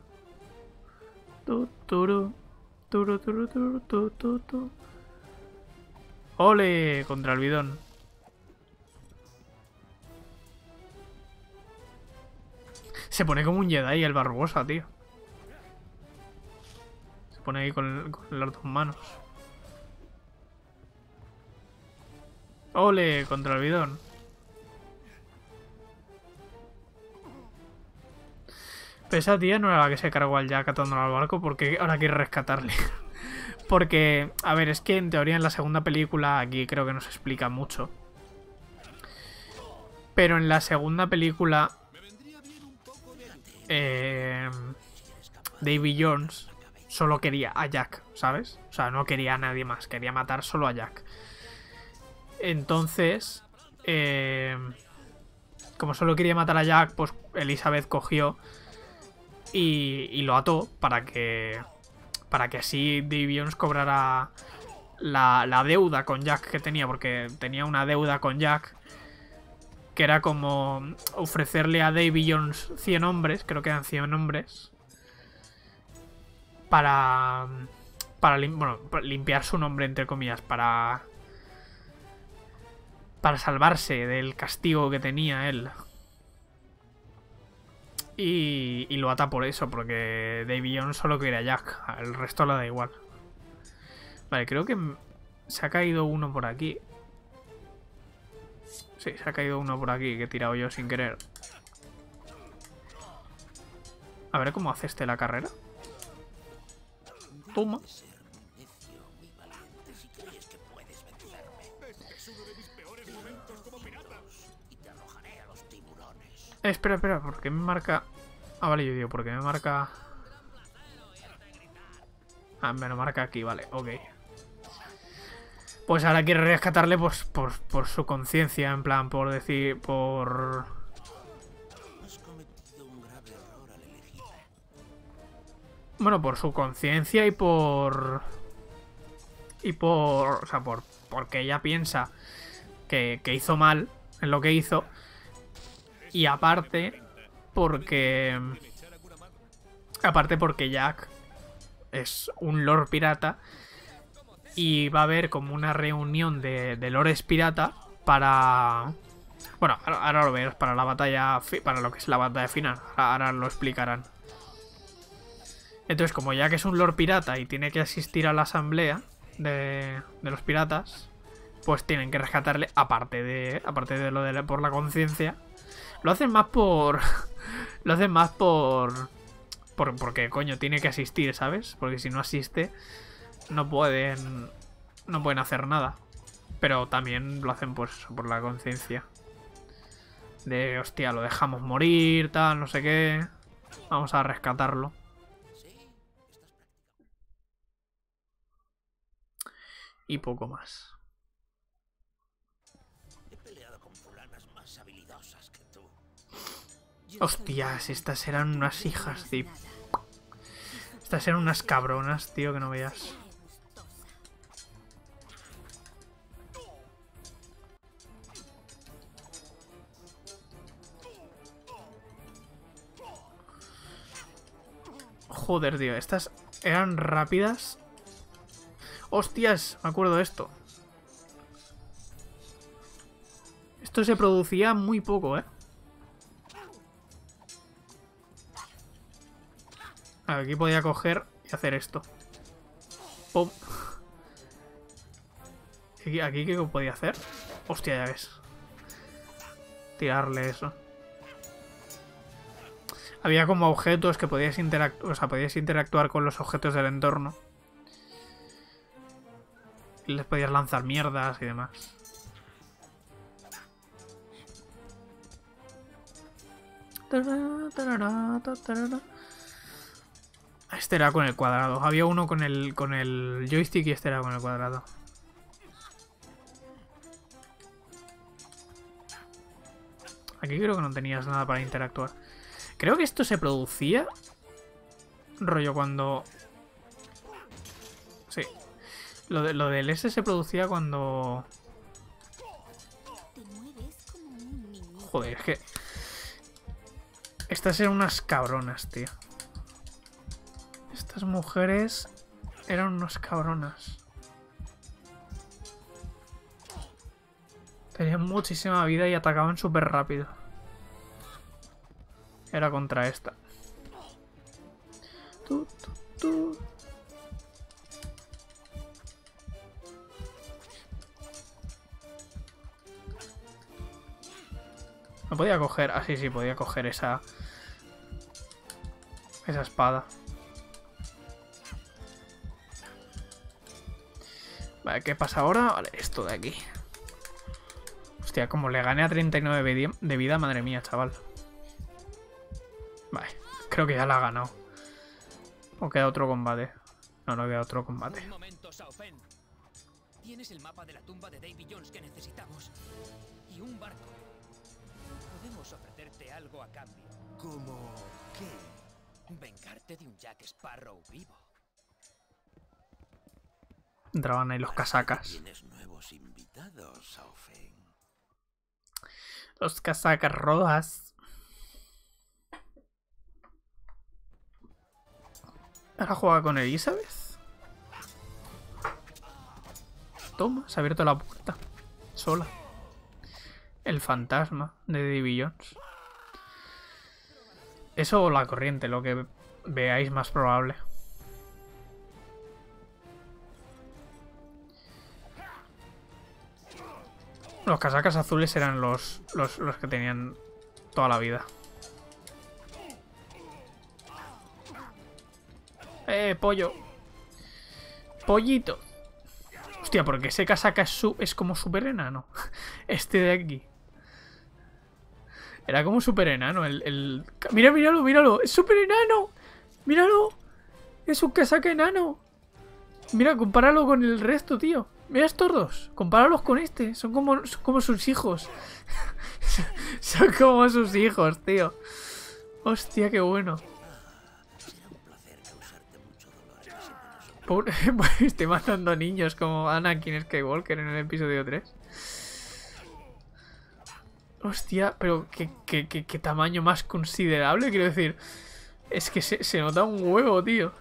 ¡Ole! Contra el bidón. Se pone como un Jedi el Barbosa, tío. Se pone ahí con las dos manos. ¡Ole! Contra el bidón. Pero esa tía no era la que se cargó al Jack atándolo al barco, porque ahora quiere rescatarle. Porque, a ver, es que en teoría en la segunda película aquí creo que no se explica mucho. Pero en la segunda película Davy Jones solo quería a Jack, ¿sabes? O sea, no quería a nadie más, quería matar solo a Jack. Entonces, como solo quería matar a Jack, pues Elizabeth cogió y lo ató para que así Davy Jones cobrara la deuda con Jack que tenía, porque tenía una deuda con Jack que era como ofrecerle a Davy Jones 100 hombres, creo que eran 100 hombres, para limpiar su nombre, entre comillas, para salvarse del castigo que tenía él. Y lo ata por eso, porque Davy Jones solo quiere a Jack, el resto le da igual. Vale, creo que se ha caído uno por aquí. Sí, se ha caído uno por aquí que he tirado yo sin querer. A ver cómo hace este la carrera. Toma. Espera, ¿por qué me marca? Ah, vale, yo digo, ¿por qué me marca? Ah, me lo marca aquí, vale, ok. Pues ahora quiere rescatarle pues, por su conciencia, en plan, por decir, por... Bueno, por su conciencia y por... O sea, porque ella piensa que hizo mal en lo que hizo. Y aparte porque Jack es un Lord Pirata y va a haber como una reunión de Lords Pirata para... Bueno, ahora lo verás, para la batalla, para lo que es la batalla final. Ahora lo explicarán. Entonces, como Jack es un Lord Pirata y tiene que asistir a la asamblea de los piratas, pues tienen que rescatarle, aparte de lo de por la conciencia. Lo hacen más por... Lo hacen más porque, coño, tiene que asistir, ¿sabes? Porque si no asiste, no pueden hacer nada. Pero también lo hacen pues por la conciencia. De, hostia, lo dejamos morir, tal, no sé qué. Vamos a rescatarlo. Y poco más. Hostias, estas eran unas hijas, tío. Estas eran unas cabronas, tío, que no veas. Joder, tío, estas eran rápidas. Hostias, me acuerdo de esto. Esto se producía muy poco, ¿eh? Aquí podía coger y hacer esto. ¡Pum! ¿Aquí qué podía hacer? Hostia, ya ves. Tirarle eso. Había como objetos que podías interactuar. O sea, podías interactuar con los objetos del entorno. Y les podías lanzar mierdas y demás. Este era con el cuadrado. Había uno con el joystick y este era con el cuadrado. Aquí creo que no tenías nada para interactuar. Creo que esto se producía rollo cuando Sí. Lo del S se producía cuando... Te mueves como un niño. Joder, es que... Estas eran unas cabronas, tío. Estas mujeres eran unas cabronas. Tenían muchísima vida y atacaban súper rápido. Era contra esta. No podía coger... Ah, sí, podía coger esa espada. Vale, ¿qué pasa ahora? Vale, esto de aquí. Hostia, como le gané a 39 de vida, madre mía, chaval. Vale, creo que ya la ha ganado. ¿O queda otro combate? No, no queda otro combate. Un momento, Shao Fen. Tienes el mapa de la tumba de Davy Jones que necesitamos. Y un barco. Podemos ofrecerte algo a cambio. ¿Cómo qué? Vengarte de un Jack Sparrow vivo. Entraban ahí los casacas. Tienes nuevos invitados, Shao Fen. Los casacas rojas. Ahora juega con Elizabeth. Toma, se ha abierto la puerta. Sola. El fantasma de Davy Jones. Eso o la corriente, lo que veáis más probable. Los casacas azules eran los que tenían toda la vida. Pollo. Pollito. Hostia, porque ese casaca es como súper enano. Este de aquí. Era como súper enano. Mira, míralo. Es súper enano. Míralo. Es un casaca enano. Mira, compáralo con el resto, tío. Mira estos dos. Compáralos con este. Son como sus hijos. Son como sus hijos, tío. Hostia, qué bueno. Pobre, estoy matando niños como Anakin Skywalker en el episodio 3. Hostia, pero qué tamaño más considerable, quiero decir. Es que se nota un huevo, tío.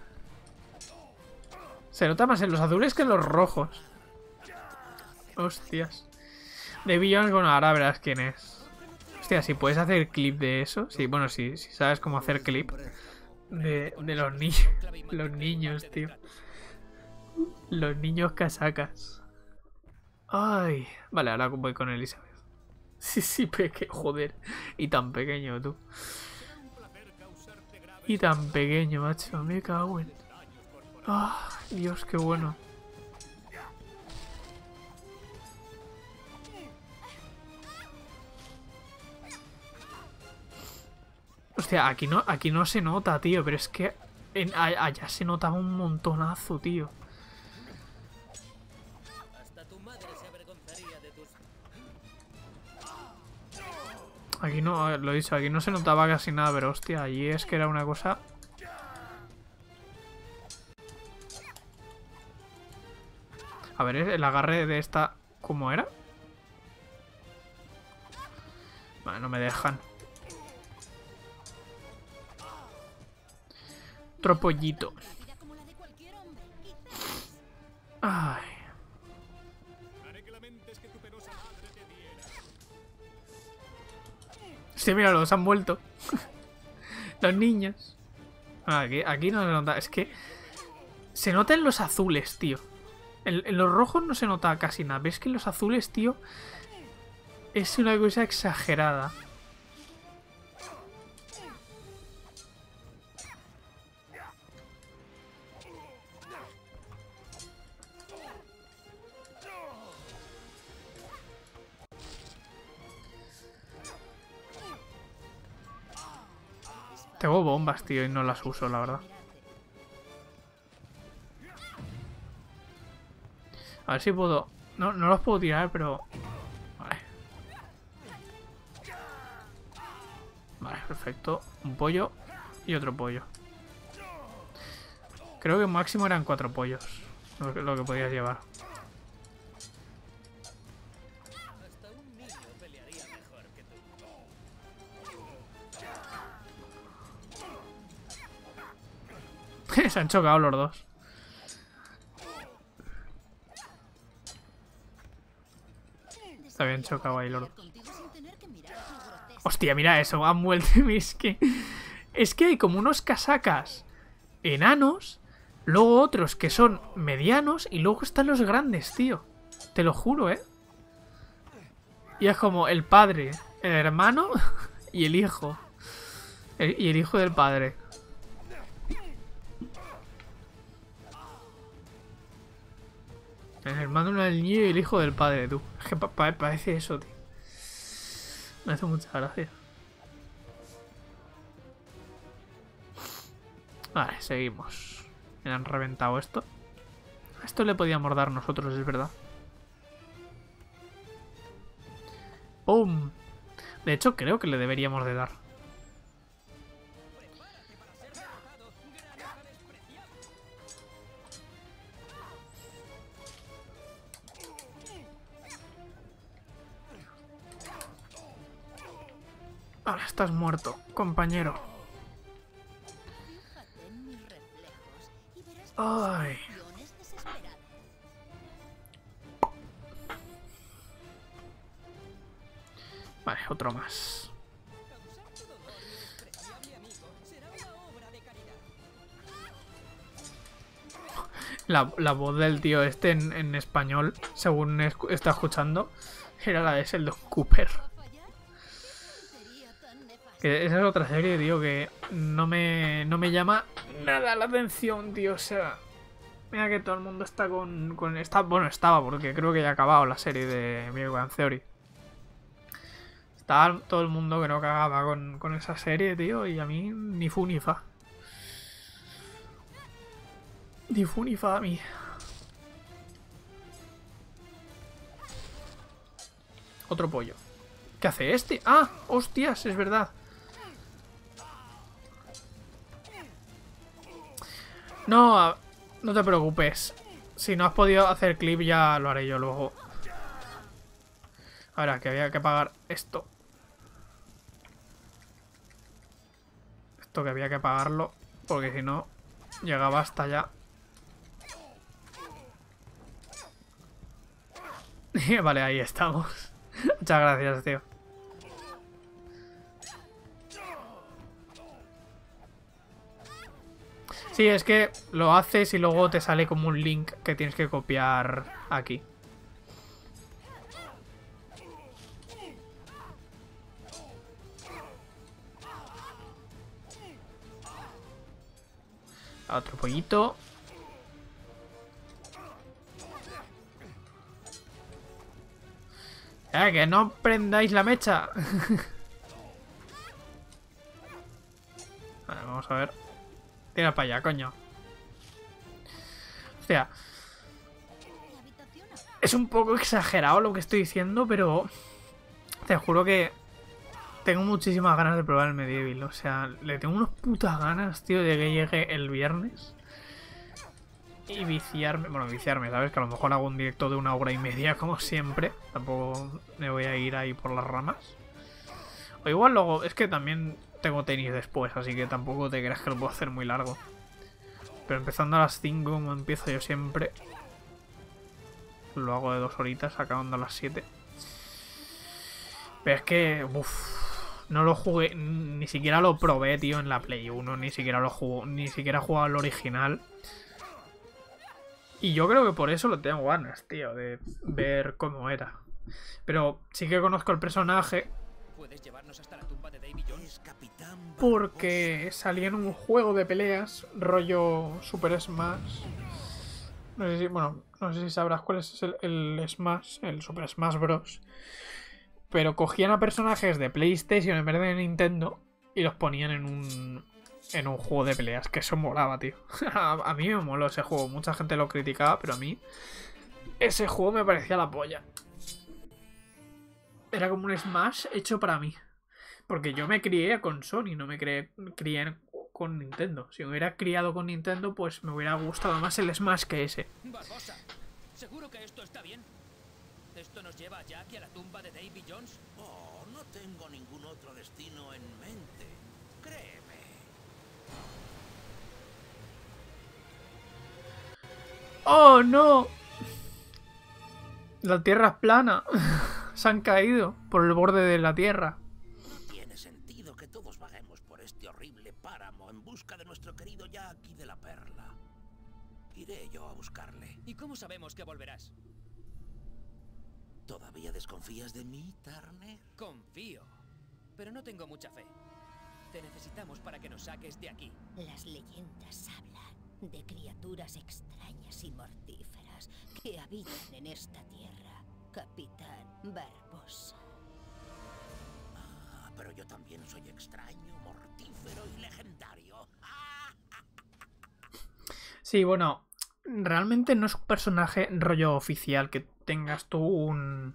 Se nota más en los azules que en los rojos. Hostias. Davy Jones, bueno, ahora verás quién es. Hostia, si puedes hacer clip de eso. Sí, bueno, si sabes cómo hacer clip de los niños. Los niños, tío. Los niños casacas. Ay. Vale, ahora voy con Elizabeth. Sí, joder. Y tan pequeño, tú. Y tan pequeño, macho. Me cago en... Ah, Dios, qué bueno. Hostia, aquí no se nota, tío. Pero es que allá se notaba un montonazo, tío. Aquí no, lo he dicho, aquí no se notaba casi nada, pero hostia, allí es que era una cosa... A ver, el agarre de esta... ¿Cómo era? Vale, no me dejan. Otro pollito. Ay. Sí, míralo, se han vuelto. Los niños. Aquí no se nota. Es que se nota en los azules, tío. En los rojos no se nota casi nada. ¿Ves que en los azules, tío? Es una cosa exagerada. Tengo bombas, tío, y no las uso, la verdad. A ver si puedo... No los puedo tirar, pero... Vale. Vale, perfecto. Un pollo y otro pollo. Creo que máximo eran 4 pollos. lo que podías llevar. Hasta un niño pelearía mejor que tú. Se han chocado los dos. Se habían chocado ahí los dos. Hostia, mira eso, han vuelto. Es que hay como unos casacas enanos, luego otros que son medianos y luego están los grandes, tío. Te lo juro, ¿eh? Y es como el padre, el hermano y el hijo. Y el hijo del padre. El hermano del niño y el hijo del padre, tú. Es que parece eso, tío. Me hace mucha gracia. Vale, seguimos. Me han reventado esto. A esto le podíamos dar nosotros, es verdad. ¡Pum! De hecho, creo que le deberíamos de dar. Ahora estás muerto, compañero. Ay. Vale, otro más. La voz del tío este en español, según está escuchando, era la de Sheldon Cooper. Que esa es otra serie, tío, que no me llama nada la atención, tío. O sea, mira que todo el mundo está bueno, estaba, porque creo que ya ha acabado la serie de Big Bang Theory. Estaba todo el mundo que no cagaba con esa serie, tío, y a mí ni fu ni fa. Ni fu ni fa a mí. Otro pollo. ¿Qué hace este? ¡Ah! ¡Hostias! Es verdad. No, no te preocupes. Si no has podido hacer clip ya lo haré yo luego. Ahora, que había que pagar esto. Esto que había que pagarlo. Porque si no, llegaba hasta allá. Vale, ahí estamos. Muchas gracias, tío. Sí, es que lo haces y luego te sale como un link que tienes que copiar aquí. Otro pollito. Que no prendáis la mecha. Vale, vamos a ver. Tira para allá, coño. O sea, es un poco exagerado lo que estoy diciendo, pero te juro que tengo muchísimas ganas de probar el Medieval. O sea, le tengo unas putas ganas, tío, de que llegue el viernes y viciarme. Bueno, viciarme, ¿sabes? Que a lo mejor hago un directo de 1 hora y media, como siempre. Tampoco me voy a ir ahí por las ramas. O igual luego, es que también tengo tenis después, así que tampoco te creas que lo puedo hacer muy largo. Pero empezando a las 5, como empiezo yo siempre, lo hago de 2 horitas, acabando a las 7. Pero es que, no lo jugué, ni siquiera lo probé, tío, en la Play 1, ni siquiera lo jugué, ni siquiera he jugado al original. Y yo creo que por eso lo tengo ganas, tío, de ver cómo era. Pero sí que conozco el personaje. ¿Puedes llevarnos hasta la tumba de Davy Jones? Porque salía en un juego de peleas, rollo Super Smash. No sé si, bueno, no sé si sabrás cuál es el Smash, el Super Smash Bros. Pero cogían a personajes de PlayStation en vez de Nintendo y los ponían en un juego de peleas, que eso molaba, tío. A mí me moló ese juego, mucha gente lo criticaba, pero a mí ese juego me parecía la polla. Era como un Smash hecho para mí. Porque yo me crié con Sony, no me crié con Nintendo. Si me hubiera criado con Nintendo, pues me hubiera gustado más el Smash que ese. Barbosa, ¿seguro que esto está bien? ¿Esto nos lleva a Jack y a la tumba de Davy Jones? Oh, no tengo ningún otro destino en mente. Créeme. ¡Oh, no! La Tierra es plana. Se han caído por el borde de la Tierra. No tiene sentido que todos vaguemos por este horrible páramo en busca de nuestro querido Jack y de la perla. Iré yo a buscarle. ¿Y cómo sabemos que volverás? ¿Todavía desconfías de mí, Turner? Confío, pero no tengo mucha fe. Te necesitamos para que nos saques de aquí. Las leyendas hablan de criaturas extrañas y mortíferas que habitan en esta tierra, Capitán Barbosa. Ah, pero yo también soy extraño, mortífero y legendario. Sí, bueno, realmente no es un personaje rollo oficial que tengas tú un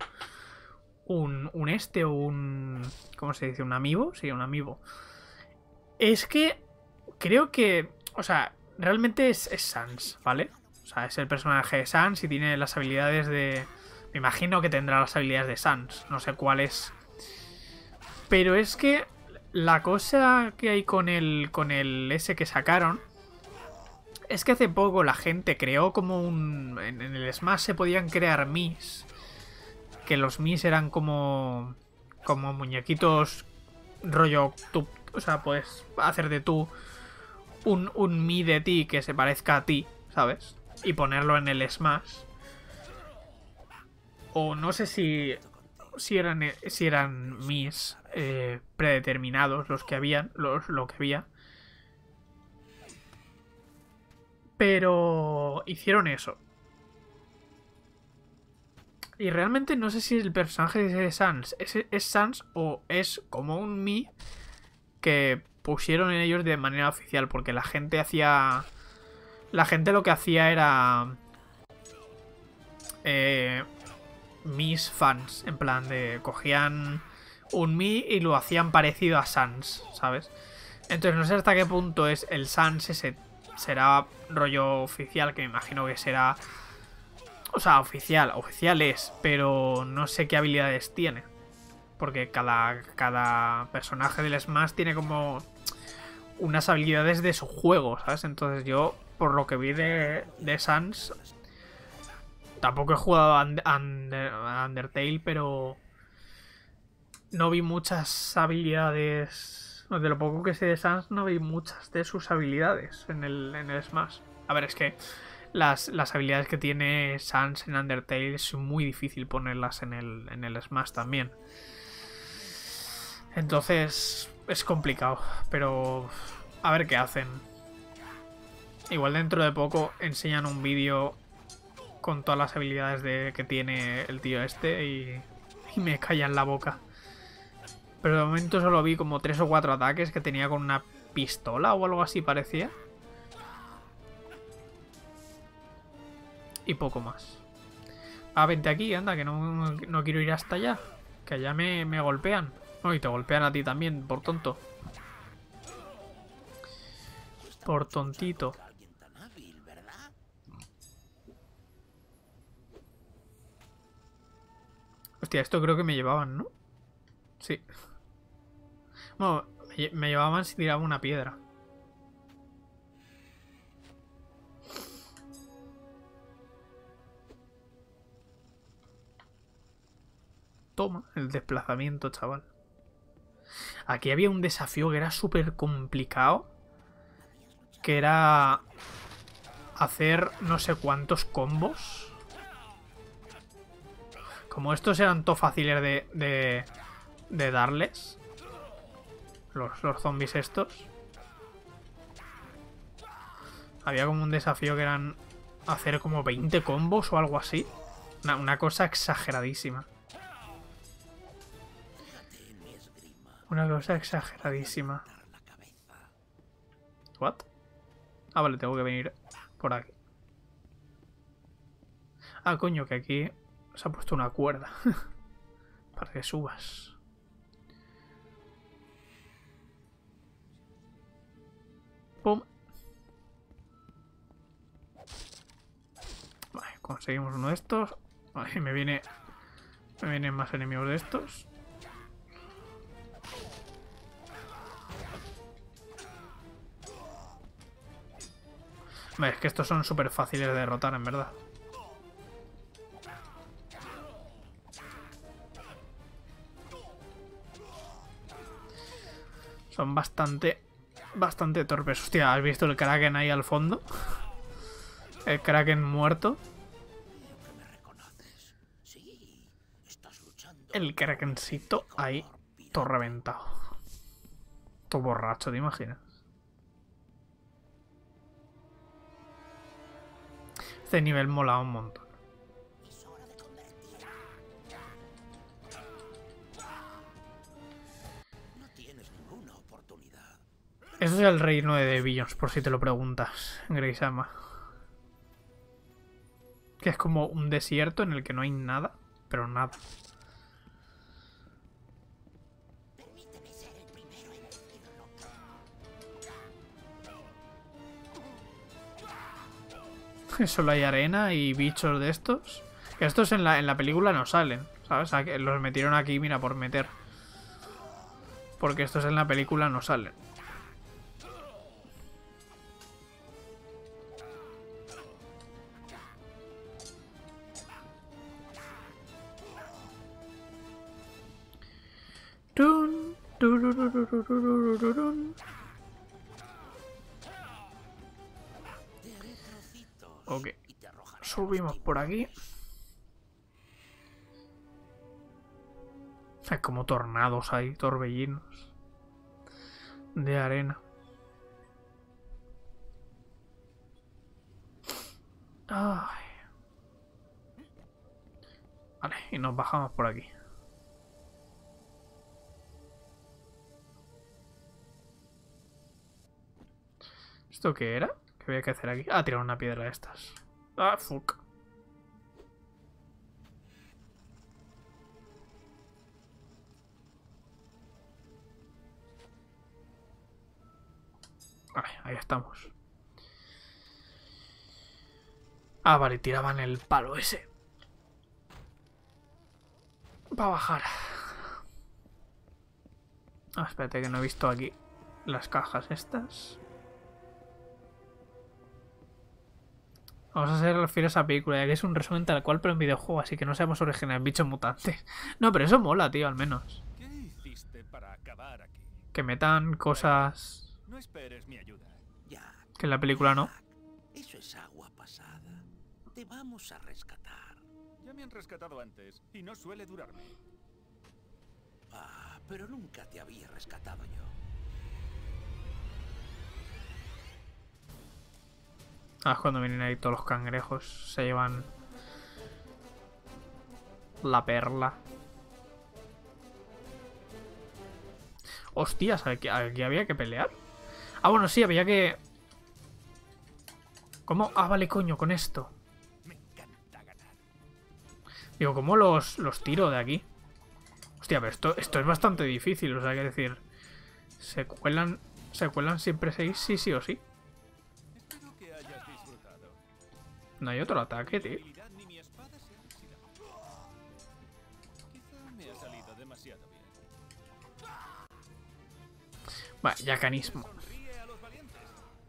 ¿cómo se dice? ¿Un amiibo? Sí, un amiibo. Es que creo que, o sea, realmente es Sans, ¿vale? O sea, es el personaje de Sans y tiene las habilidades de... Me imagino que tendrá las habilidades de Sans, no sé cuáles. Pero es que la cosa que hay con el ese que sacaron es que hace poco la gente creó como un... En el Smash se podían crear Mis. Que los Mis eran como muñequitos rollo... O sea, puedes hacer de tú un Mi de ti que se parezca a ti, ¿sabes? Y ponerlo en el Smash. O no sé si eran Mis predeterminados los que habían, lo que había. Pero hicieron eso. Y realmente no sé si el personaje de Sans es Sans o es como un Mi que pusieron en ellos de manera oficial. Porque la gente hacía... La gente lo que hacía era... Mis fans. En plan de... Cogían un Mi y lo hacían parecido a Sans, ¿sabes? Entonces no sé hasta qué punto es el Sans ese... Será rollo oficial, que me imagino que será... O sea, oficial es, pero no sé qué habilidades tiene. Porque cada personaje del Smash tiene como unas habilidades de su juego, ¿sabes? Entonces yo, por lo que vi de Sans, tampoco he jugado a Undertale, pero no vi muchas habilidades... De lo poco que sé de Sans, no vi muchas de sus habilidades en el Smash. A ver, es que las habilidades que tiene Sans en Undertale es muy difícil ponerlas en el Smash también. Entonces es complicado, pero a ver qué hacen. Igual dentro de poco enseñan un vídeo con todas las habilidades que tiene el tío este y me callan la boca. Pero de momento solo vi como 3 o 4 ataques que tenía con una pistola o algo así parecía. Y poco más. Ah, vente aquí, anda, que no quiero ir hasta allá. Que allá me golpean. No, y te golpean a ti también, por tonto. Por tontito. Hostia, esto creo que me llevaban, ¿no? Sí. Bueno, me llevaban si tiraba una piedra. Toma, el desplazamiento, chaval. Aquí había un desafío que era súper complicado. Que era hacer no sé cuántos combos. Como estos eran todo fáciles de darles. Los zombies estos. Había como un desafío que eran hacer como 20 combos o algo así. Una cosa exageradísima. Una cosa exageradísima. ¿What? Ah, vale, tengo que venir por aquí. Ah, coño, que aquí se ha puesto una cuerda. Para que subas. Pum. Vale, conseguimos uno de estos. Vale, me vienen más enemigos de estos. Vale, es que estos son súper fáciles de derrotar, en verdad. Son bastante torpes. Hostia, ¿has visto el Kraken ahí al fondo? El Kraken muerto. El Krakencito ahí, todo reventado. Todo borracho, ¿te imaginas? Este nivel mola un montón. Eso es el reino de The Billions, por si te lo preguntas, Greysama. Que es como un desierto en el que no hay nada, pero nada. Solo hay arena y bichos de estos. Que estos en la película no salen, ¿sabes? Los metieron aquí, mira, por meter. Porque estos en la película no salen. Ok, subimos por aquí. Hay como tornados ahí, torbellinos de arena. Ay. Vale, y nos bajamos por aquí. ¿Esto qué era? ¿Qué había que hacer aquí? Ah, tirar una piedra de estas. Ah, fuck. Vale, ahí estamos. Ah, vale, tiraban el palo ese. Para bajar. Ah, espérate que no he visto aquí las cajas estas. Vamos a ser fieles a esa película, ya que es un resumen tal cual, pero en videojuego, así que no seamos originales, bichos mutantes. No, pero eso mola, tío, al menos. ¿Qué hiciste para acabar aquí? Que metan cosas... No esperes mi ayuda. Ya. Que en la película no. Eso es agua pasada. Te vamos a rescatar. Ya me han rescatado antes, y no suele durarme. Ah, pero nunca te había rescatado yo. Ah, cuando vienen ahí todos los cangrejos, se llevan la perla. Hostias, aquí había que pelear. Ah, bueno, sí, había que... ¿Cómo? Ah, vale, coño, con esto. Me encanta ganar. Digo, ¿cómo los tiro de aquí? Hostia, pero esto es bastante difícil, o sea, hay que decir... ¿Se cuelan siempre 6? Sí, sí o sí. Espero que hayas disfrutado. No hay otro ataque, tío. Ni mi espada se ha oxidado. Quizá me ha salido demasiado bien. Vale, yacanismo. Sonríe a los valientes.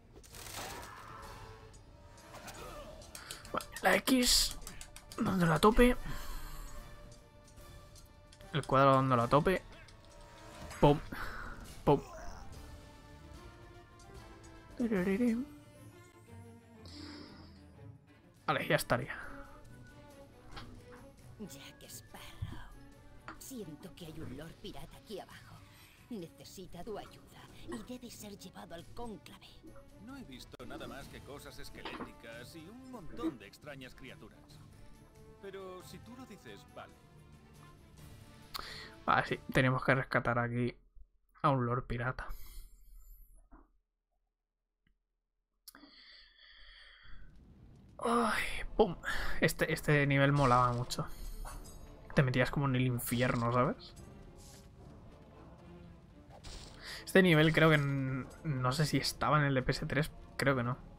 Vale, la X... dándole a tope. El cuadrado dándole a tope. Pum. Pum. Vale, ya estaría. Jack Sparrow. Siento que hay un Lord Pirata aquí abajo. Necesita tu ayuda y debe ser llevado al cónclave. No he visto nada más que cosas esqueléticas y un montón de extrañas criaturas. Pero si tú lo dices, vale. Vale, sí, tenemos que rescatar aquí a un Lord Pirata. Ay, pum. Este nivel molaba mucho. Te metías como en el infierno, ¿sabes? Este nivel creo que no sé si estaba en el de PS3. Creo que no.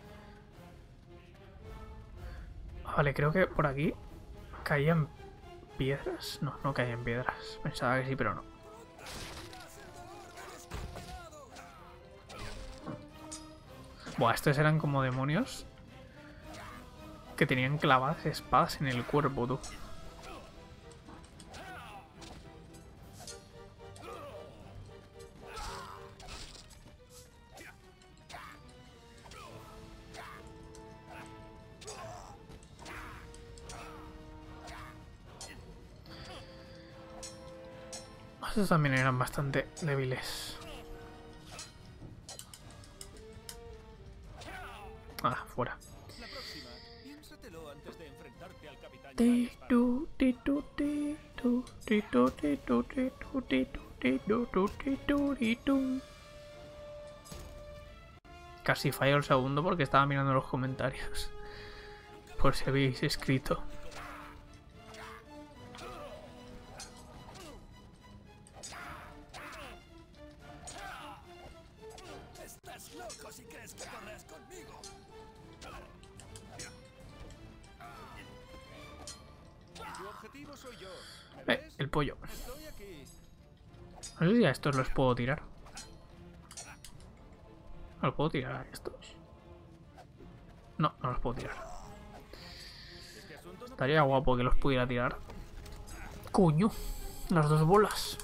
Vale, creo que por aquí caían piedras. No, no caían piedras. Pensaba que sí, pero no. Buah, estos eran como demonios que tenían clavadas espadas en el cuerpo, tú. Estos también eran bastante débiles. Ah, fuera. La próxima, piénsatelo antes de enfrentarte al capitán. Casi fallo el segundo porque estaba mirando los comentarios. Por si habéis escrito. Estás loco si crees que corres conmigo. Tu objetivo soy yo. ¿Me ves? El pollo. Estoy aquí. No sé si a estos los puedo tirar. ¿No los puedo tirar a estos? No, no los puedo tirar. Este asunto no Estaría guapo que los pudiera tirar. Coño, las dos bolas.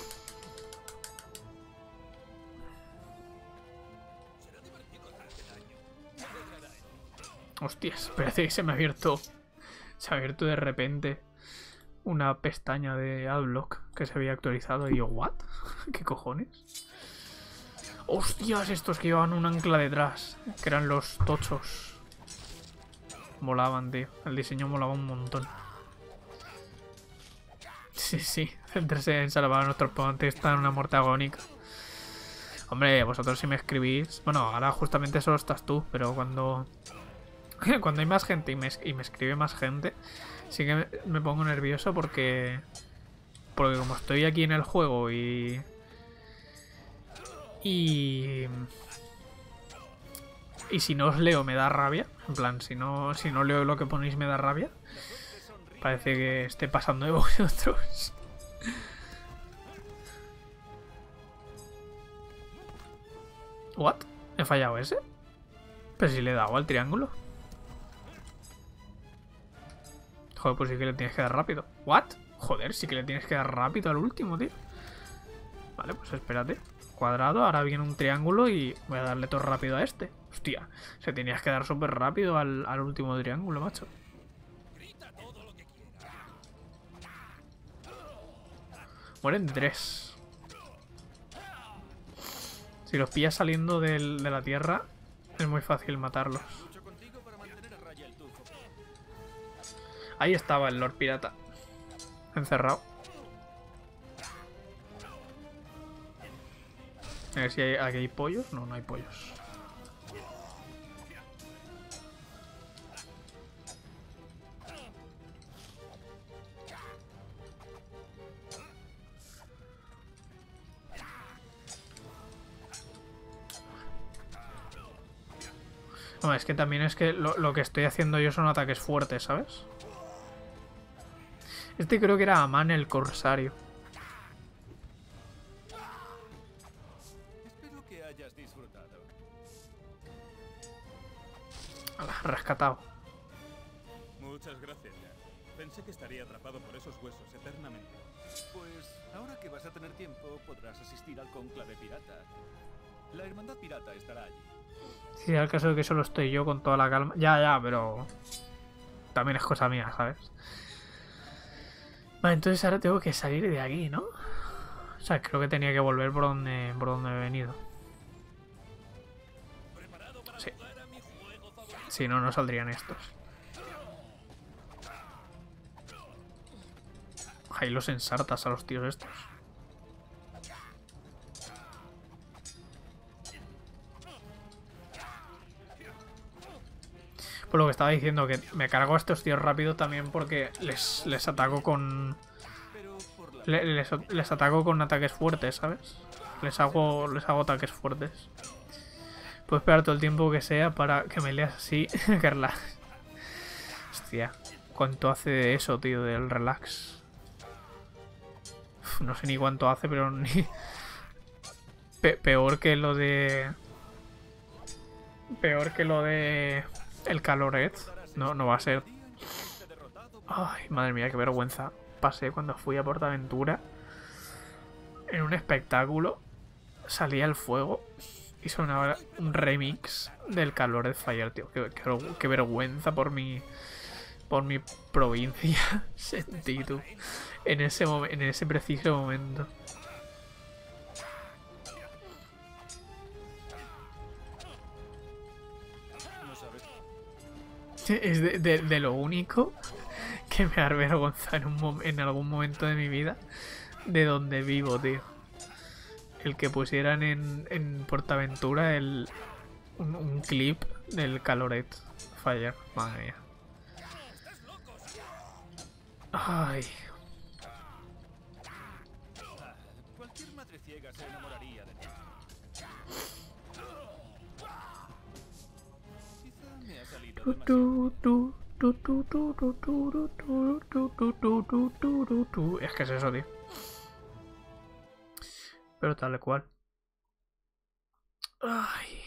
Hostias, parece que se me ha abierto. Se ha abierto de repente una pestaña de Adblock que se había actualizado. Y yo, ¿what? ¿Qué cojones? Hostias, estos que llevaban un ancla detrás. Que eran los tochos. Molaban, tío. El diseño molaba un montón. Sí, sí. Centrarse en salvar a nuestro oponente está en una muerte agónica. Hombre, vosotros si me escribís... Bueno, ahora justamente solo estás tú, pero cuando hay más gente y me escribe más gente, sí que me pongo nervioso porque como estoy aquí en el juego y si no os leo me da rabia. En plan, si no leo lo que ponéis me da rabia. Parece que esté pasando de vosotros. ¿What? ¿He fallado ese? Pero si le he dado al triángulo. Joder, pues sí que le tienes que dar rápido. ¿What? Joder, sí que le tienes que dar rápido al último, tío. Vale, pues espérate. Cuadrado, ahora viene un triángulo y voy a darle todo rápido a este. Hostia, se tenías que dar súper rápido al último triángulo, macho. Mueren de 3. Si los pillas saliendo de la tierra, es muy fácil matarlos. lucho contigo para mantener a raya el tufo. Ahí estaba el Lord Pirata. Encerrado. A ver si aquí hay pollos. No, no hay pollos. Hombre, es que también es que lo que estoy haciendo yo son ataques fuertes, ¿sabes? Este creo que era Aman el Corsario. Espero que hayas disfrutado. Rescatado. Muchas gracias, Jack. Pensé que estaría atrapado por esos huesos eternamente. Pues ahora que vas a tener tiempo, podrás asistir al conclave pirata. La hermandad pirata estará allí. Si da el caso de que solo estoy yo con toda la calma. Ya, pero también es cosa mía, ¿sabes? Vale, entonces ahora tengo que salir de aquí, ¿no? O sea, creo que tenía que volver por donde he venido. Sí. Si no, no saldrían estos. Ahí los ensartas a los tíos estos. Por lo que estaba diciendo, que me cargo a estos tíos rápido también porque les ataco con... Les ataco con ataques fuertes, ¿sabes? les hago ataques fuertes. Puedo esperar todo el tiempo que sea para que me leas así. Que relax. Hostia, ¿cuánto hace de eso, tío? Del relax. Uf, no sé ni cuánto hace, pero ni... Peor que lo de... Peor que lo de... El Caloret. No va a ser. Ay, madre mía, qué vergüenza. Pasé cuando fui a PortAventura. En un espectáculo. Salía el fuego. Y sonaba un remix del Caloret Fire, tío. Qué vergüenza por mi provincia. Sentí, tú. En ese preciso momento. Es de lo único que me da vergüenza en algún momento de mi vida. De donde vivo, tío. El que pusieran en PortAventura un clip del Caloret Fire. Madre mía. Ay. Cualquier madre ciega se enamoraría de ti. Quizá me ha salido demasiado. Es que es eso, tío. Pero tal cual. Ay.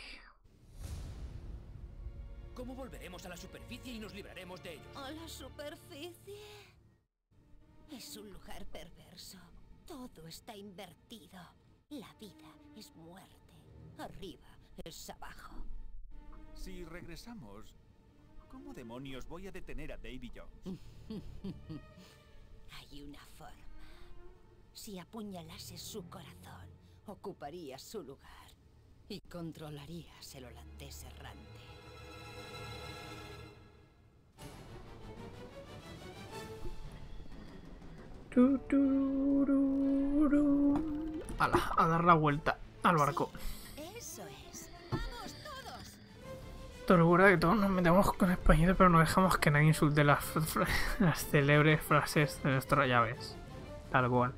¿Cómo volveremos a la superficie y nos libraremos de ellos? ¿A la superficie? Es un lugar perverso. Todo está invertido. La vida es muerte. Arriba es abajo. Si regresamos, ¿cómo demonios voy a detener a Davy Jones? Hay una forma. Si apuñalases su corazón, ocuparías su lugar y controlarías el holandés errante. Ala, a dar la vuelta al barco. Eso es. ¡Vamos todos! Te recuerda que todos nos metemos con español, pero no dejamos que nadie insulte las célebres frases de nuestras llaves. Tal cual.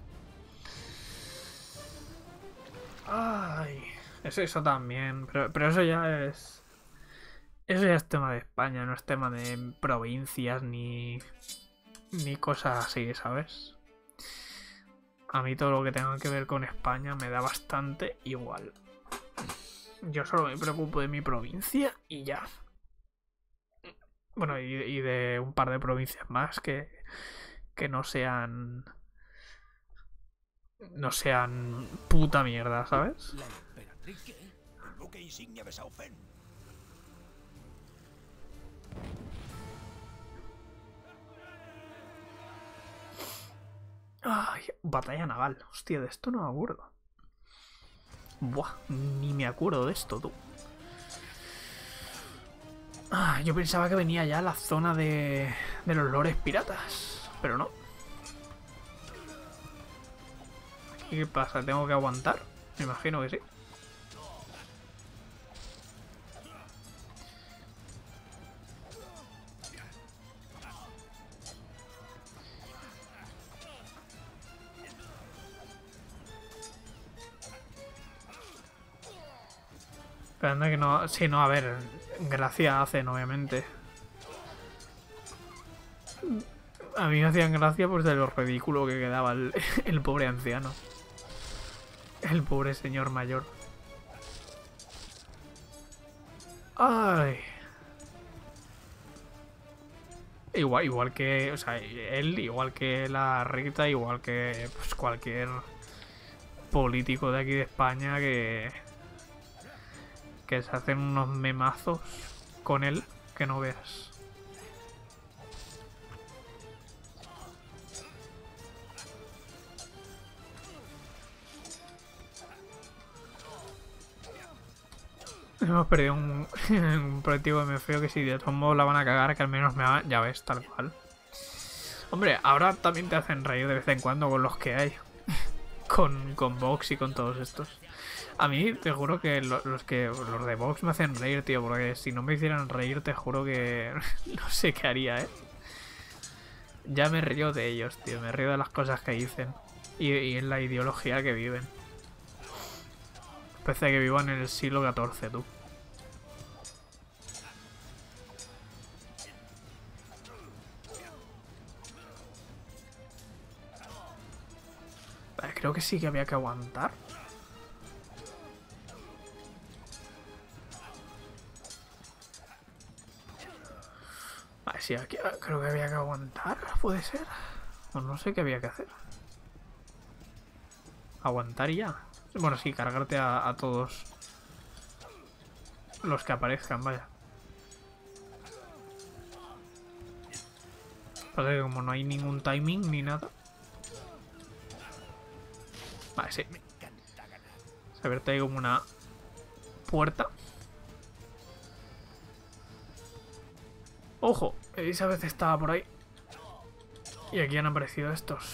Ay, eso también, pero eso ya es... Eso ya es tema de España, no es tema de provincias ni cosas así, ¿sabes? A mí todo lo que tenga que ver con España me da bastante igual. Yo solo me preocupo de mi provincia y ya. Bueno, y de un par de provincias más que no sean... No sean puta mierda, ¿sabes? La emperatriz, ¿qué? El buque insignia de Saufen. Ay, batalla naval. Hostia, de esto no me acuerdo. Buah, ni me acuerdo de esto, tú. Ah, yo pensaba que venía ya la zona de los lores piratas, pero no. ¿Y qué pasa? ¿Tengo que aguantar? Me imagino que sí. Pero anda que no... Sí, no, a ver. Gracia hacen, obviamente. A mí me hacían gracia pues de lo ridículo que quedaba el pobre anciano. El pobre señor mayor. Ay. Igual que... O sea, él, igual que la Rita, igual que pues, cualquier político de aquí de España que se hacen unos memazos con él que no veas. Hemos perdido un proyecto que me feo que si de todos modos la van a cagar, que al menos me va... Ya ves, tal cual. Hombre, ahora también te hacen reír de vez en cuando con los que hay. con Vox y con todos estos. A mí te juro que los de Vox me hacen reír, tío, porque si no me hicieran reír te juro que no sé qué haría, ¿eh? Ya me río de ellos, tío, me río de las cosas que dicen y en la ideología que viven. Parece que vivo en el siglo XIV, tú. Vale, creo que sí que había que aguantar. Vale, sí, aquí creo que había que aguantar, puede ser. O no sé qué había que hacer. Aguantar y ya. Bueno, sí, cargarte a todos los que aparezcan, vaya. Pasa que como no hay ningún timing ni nada. Vale, sí. Se abre ahí como una puerta. ¡Ojo! Elizabeth estaba por ahí. Y aquí han aparecido estos.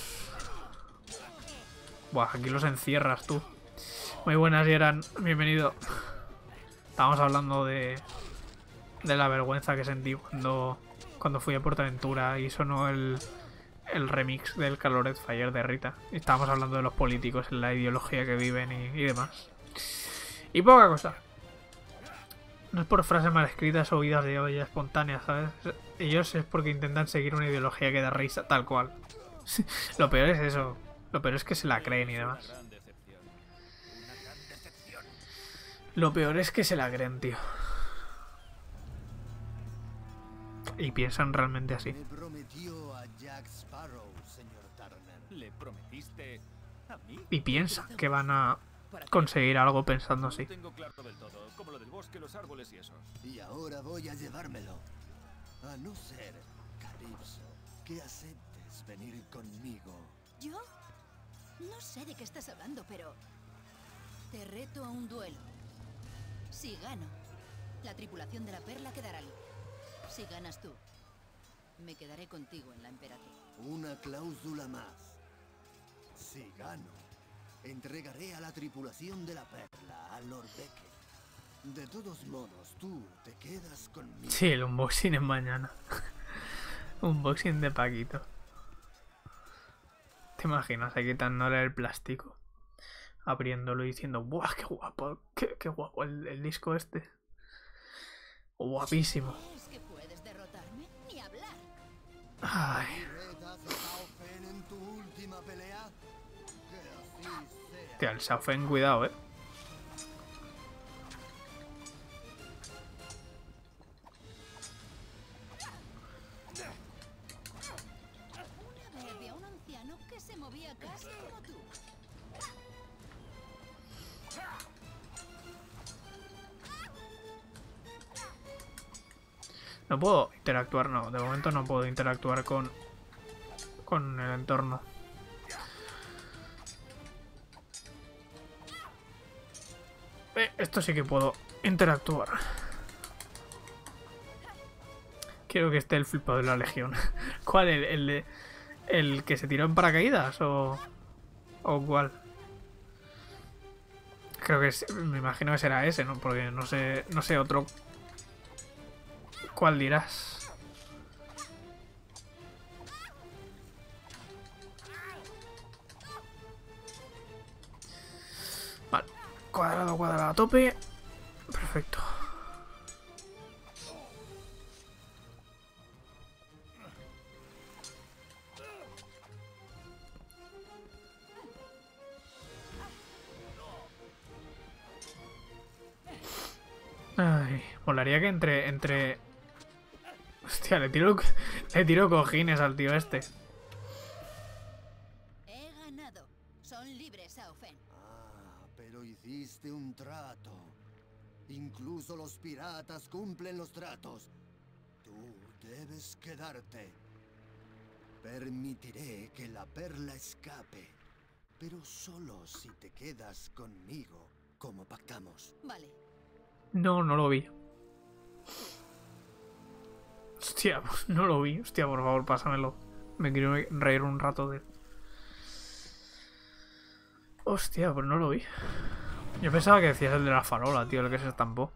Buah, aquí los encierras tú. Muy buenas, Yeran. Bienvenido. Estábamos hablando de la vergüenza que sentí cuando fui a PortAventura y sonó el remix del Colored Fire de Rita. Y estábamos hablando de los políticos, en la ideología que viven y demás. Y poca cosa. No es por frases mal escritas o oídas de olla espontáneas, ¿sabes? Ellos es porque intentan seguir una ideología que da risa, tal cual. Lo peor es eso. Lo peor es que se la creen y demás. Lo peor es que se la creen, tío. Y piensan realmente así. Me prometió a Jack Sparrow, señor Turner. ¿Le prometiste a mí? Y piensan que van a conseguir algo pensando así. No tengo claro del todo, como lo del bosque, los árboles y eso. Y ahora voy a llevármelo. A no ser, Calypso, que aceptes venir conmigo. ¿Yo? No sé de qué estás hablando, pero... te reto a un duelo. Si gano, la tripulación de la Perla quedará libre. Si ganas tú, me quedaré contigo en la Emperatriz. Una cláusula más. Si gano, entregaré a la tripulación de la Perla a Lord Beckett. De todos modos, tú te quedas conmigo. Sí, el unboxing es mañana. Unboxing de Paquito. ¿Te imaginas ahí quitándole el plástico? Abriéndolo y diciendo, ¡buah, qué guapo! ¡Qué guapo el disco este! Guapísimo. ¿Es que puedes derrotarme? Ni hablar. Ay. ¿Retas a Saufen en tu última pelea? Que así sea. Tío, el Saufen, cuidado, Una vez vi a un anciano que se movía casi como tú. No puedo interactuar, no. De momento no puedo interactuar con el entorno. Esto sí que puedo interactuar. Quiero que esté el flipado de la Legión. ¿Cuál? ¿El que se tiró en paracaídas? ¿O cuál? Creo que me imagino que será ese, ¿no? Porque no sé otro. ¿Cuál dirás? Vale. Cuadrado a tope. Perfecto. Ay, molaría que entre... Hostia, le tiro cojines al tío este. He ganado. Son libres, Saufen. Ah, pero hiciste un trato. Incluso los piratas cumplen los tratos. Tú debes quedarte. Permitiré que la Perla escape, pero solo si te quedas conmigo, como pactamos. Vale. No lo vi. Hostia, no lo vi. Hostia, por favor, pásamelo. Me quiero reír un rato de él. Hostia, pues no lo vi. Yo pensaba que decías el de la farola, tío, el que se estampó.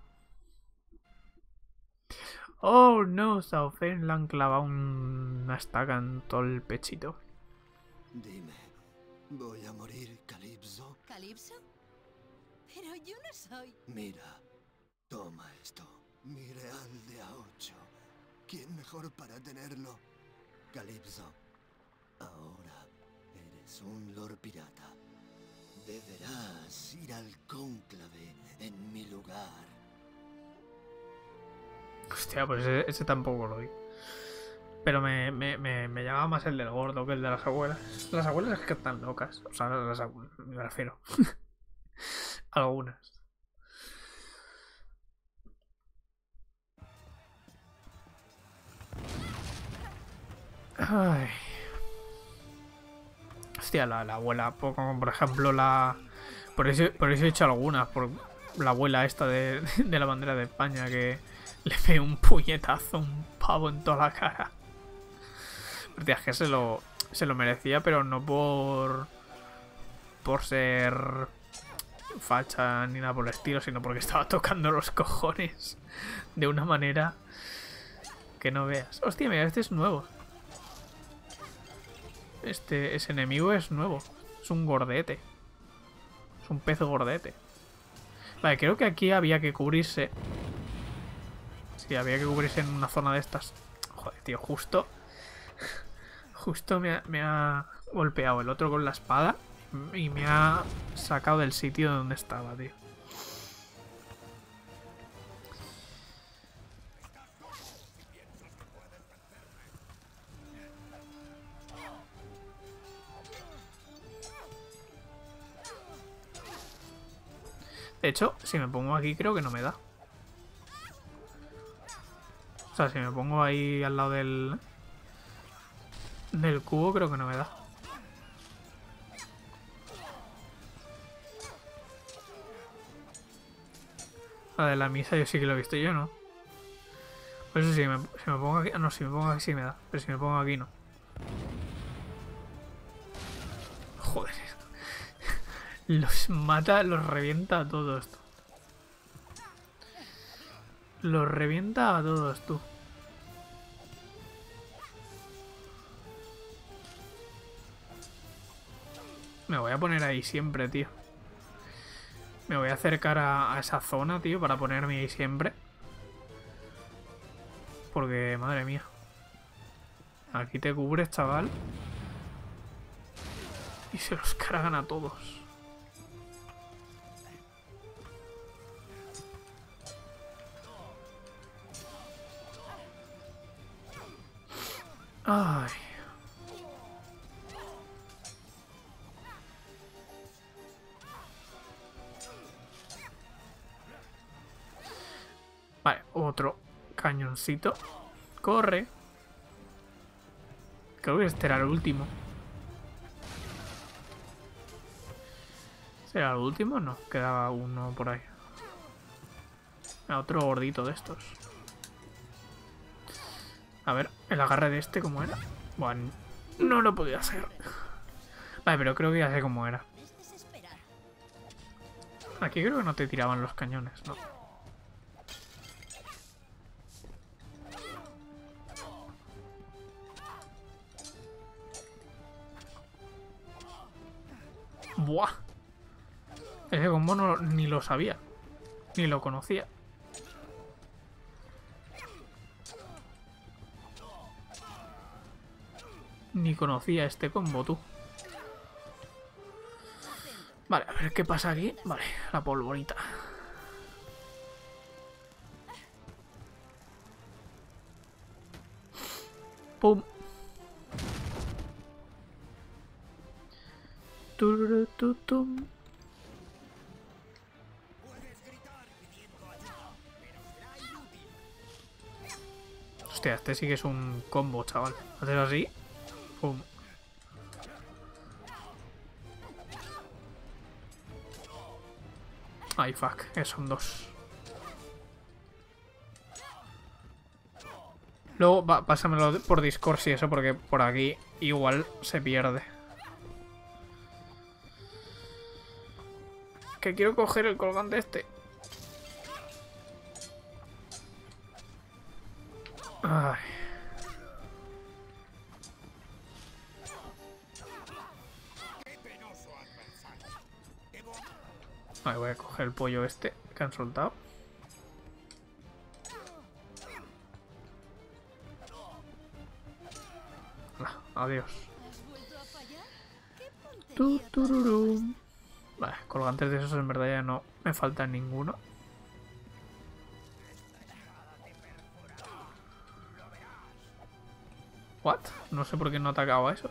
Oh, no, Saufen le han clavado una estaca en todo el pechito. Dime, ¿voy a morir, Calypso? ¿Calypso? Pero yo no soy... Mira, toma esto. Mi real de A8. ¿Quién mejor para tenerlo? Calypso. Ahora eres un Lord Pirata. Deberás ir al cónclave en mi lugar. Hostia, pues ese tampoco lo vi. Pero me llamaba más el del gordo que el de las abuelas. Las abuelas es que están locas. O sea, las abuelas, me refiero. Algunas. Ay. Hostia, la abuela, como por ejemplo la... Por eso he hecho algunas, por la abuela esta de la bandera de España que le ve un puñetazo a un pavo en toda la cara. Hostia, es que se lo merecía, pero no por ser facha ni nada por el estilo, sino porque estaba tocando los cojones de una manera que no veas. Hostia, mira, este es nuevo. Ese enemigo es nuevo. Es un gordete. Es un pez gordete. Vale, creo que aquí había que cubrirse. Sí, había que cubrirse en una zona de estas. Joder, tío, justo me ha golpeado el otro con la espada y me ha sacado del sitio donde estaba, tío. De hecho, si me pongo aquí creo que no me da. O sea, si me pongo ahí al lado del cubo creo que no me da. La de la misa yo sí que lo he visto, yo no. Por eso si me pongo aquí... No, si me pongo aquí sí me da. Pero si me pongo aquí no. Joder. Los mata, los revienta a todos. Los revienta a todos, tú. Me voy a poner ahí siempre, tío. Me voy a acercar a esa zona, tío, para ponerme ahí siempre. Porque, madre mía. Aquí te cubres, chaval. Y se los cargan a todos. Ay. Vale, otro cañoncito. Corre. Creo que este era el último. ¿Será el último? No, quedaba uno por ahí. Otro gordito de estos. A ver, el agarre de este, ¿cómo era? Bueno, no lo podía hacer. Vale, pero creo que ya sé cómo era. Aquí creo que no te tiraban los cañones, ¿no? ¡Buah! Ese combo ni lo sabía. Ni lo conocía. Ni conocía este combo, tú. Vale, a ver qué pasa aquí. Vale, la polvorita. Pum. Tururututum. Hostia, este sí que es un combo, chaval. Haces así. Pum. Ay, fuck. Son dos. Luego, pásamelo por Discord si eso, porque por aquí igual se pierde. Que quiero coger el colgante este. Ay. Vale, voy a coger el pollo este que han soltado. Hala, adiós. ¿Has vuelto a fallar? ¿Qué puntería Tururum. Vale, colgantes de esos en verdad ya no me falta ninguno. What? No sé por qué no he atacado a esos.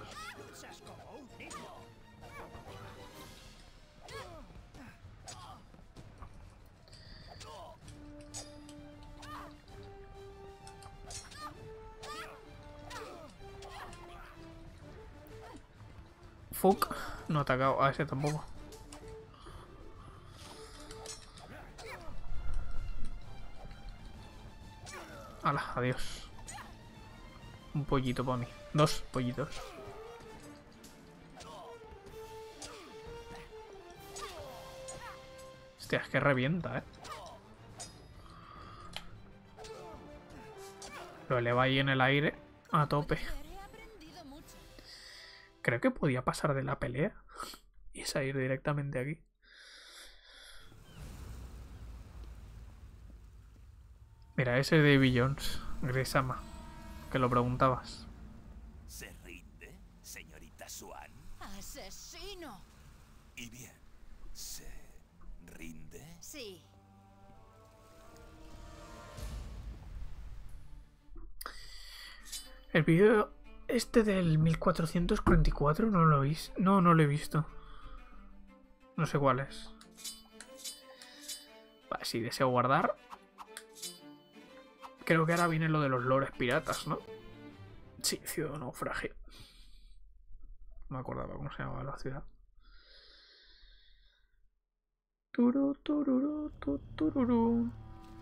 Fuck, no he atacado a ese tampoco. Hala, adiós. Un pollito para mí. 2 pollitos. Hostia, es que revienta, ¿eh? Lo eleva ahí en el aire a tope. He aprendido mucho. Creo que podía pasar de la pelea y salir directamente aquí. Mira, ese de Davy Jones, Grisama, que lo preguntabas. ¿Se rinde, señorita Swan? ¡Asesino! Y bien, ¿se rinde? Sí. El vídeo este del 1444 no lo veis. No lo he visto. No sé cuál es. Vale, sí, deseo guardar. Creo que ahora viene lo de los lores piratas, ¿no? Sí, ciudad naufragio. No me acordaba cómo se llamaba la ciudad. Tururú.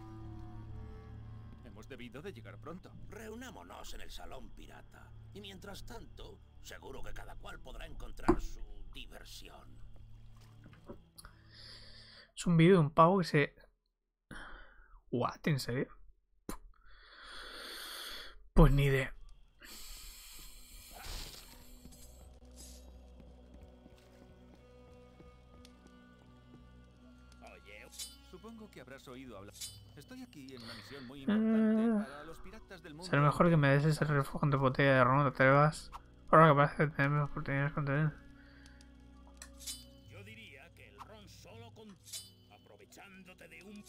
Hemos debido de llegar pronto. Reunámonos en el salón pirata. Y mientras tanto, seguro que cada cual podrá encontrar su diversión. Es un vídeo de un pavo que se... ¿What? ¿En serio? Pues ni idea. Oye, supongo que habrás oído hablar. Estoy aquí en una misión muy importante para los piratas del mundo. Será mejor que me des ese refugio de botella de ron, no te atrevas. Ahora que parece que tenemos oportunidades con él. Yo diría que el ron solo con... aprovechándote de un...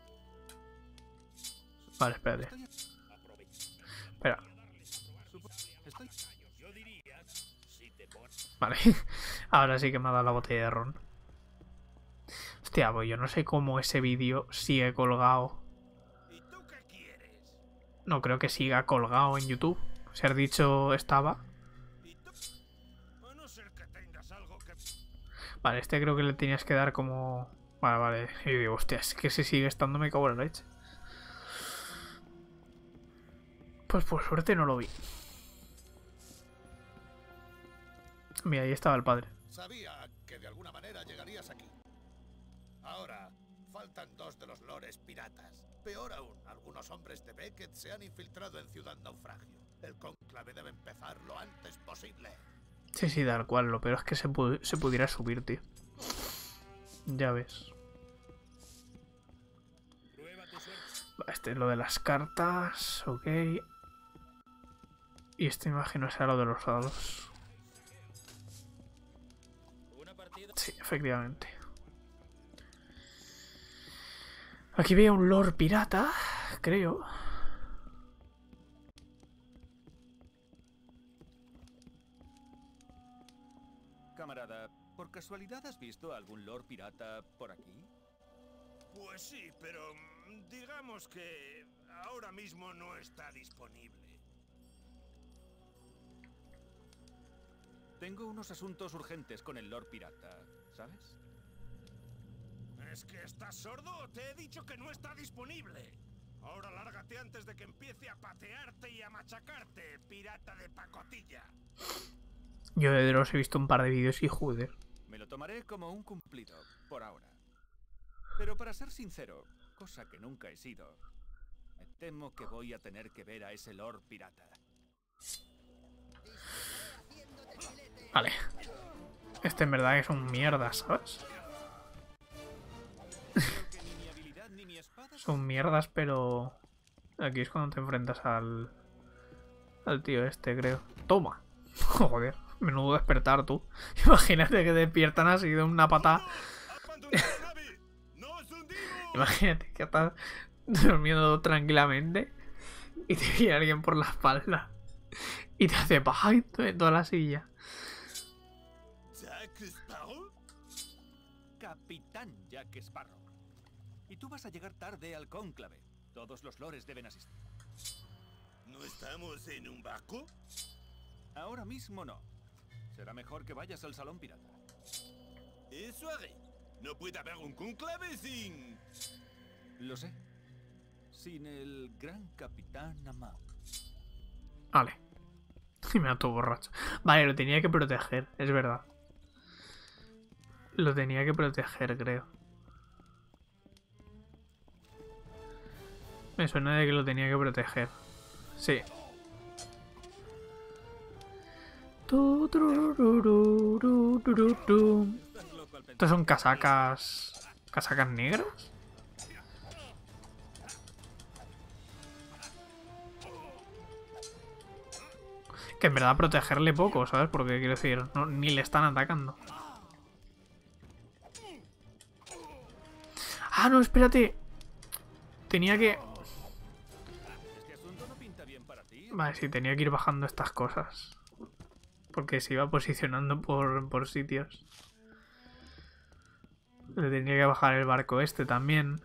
Vale, espérate. Espera. Estoy... Yo diría, si te pones... Vale. Ahora sí que me ha dado la botella de ron. Hostia, pues yo no sé cómo ese vídeo sigue colgado. ¿Y tú qué quieres? No creo que siga colgado en YouTube. Ser dicho estaba. ¿Y tú? A no ser que tengas algo que... Vale, este creo que le tenías que dar como... Vale. Y digo, hostia, es que si sigue estando me cago en la leche. Pues por suerte no lo vi. Mira, ahí estaba el padre. Sabía que de alguna manera llegarías aquí. Ahora, faltan 2 de los lores piratas. Peor aún, algunos hombres de Beckett se han infiltrado en Ciudad Naufragio. El cónclave debe empezar lo antes posible. Sí, tal cual. Lo peor es que se pudiera subir, tío. Ya ves. Este es lo de las cartas. Ok. Y este imagino será lo de los dados. Sí, efectivamente. Aquí veo un lord pirata, creo. Camarada, ¿por casualidad has visto a algún lord pirata por aquí? Pues sí, pero digamos que ahora mismo no está disponible. Tengo unos asuntos urgentes con el lord pirata, ¿sabes? ¿Es que estás sordo? Te he dicho que no está disponible. Ahora lárgate antes de que empiece a patearte y a machacarte, pirata de pacotilla. Yo de Dross he visto un par de vídeos y joder. Me lo tomaré como un cumplido, por ahora. Pero para ser sincero, cosa que nunca he sido, me temo que voy a tener que ver a ese lord pirata. Vale. Este en verdad es un mierda, ¿sabes? son mierdas, pero aquí es cuando te enfrentas al tío este, creo. ¡Toma! Joder, menudo despertar, tú. Imagínate que despiertan así de una patada. Imagínate que estás durmiendo tranquilamente y te viene alguien por la espalda y te hace paja en toda la silla. ¿Jack Sparrow? Capitán Jack Sparrow. Y tú vas a llegar tarde al cónclave. Todos los lores deben asistir. ¿No estamos en un barco? Ahora mismo no. Será mejor que vayas al salón pirata. Eso haré. No puede haber un cónclave sin... Lo sé. Sin el gran capitán Amau. Vale. Y me ato borracho. Vale, lo tenía que proteger, es verdad. Lo tenía que proteger, creo. Me suena de que lo tenía que proteger. Sí. ¿Estos son casacas... casacas negras? Que en verdad protegerle poco, ¿sabes? Porque quiero decir, no, ni le están atacando. Ah, no, espérate. Tenía que... Este asunto no pinta bien para ti. Vale, sí, tenía que ir bajando estas cosas. Porque se iba posicionando por sitios. Le tenía que bajar el barco este también.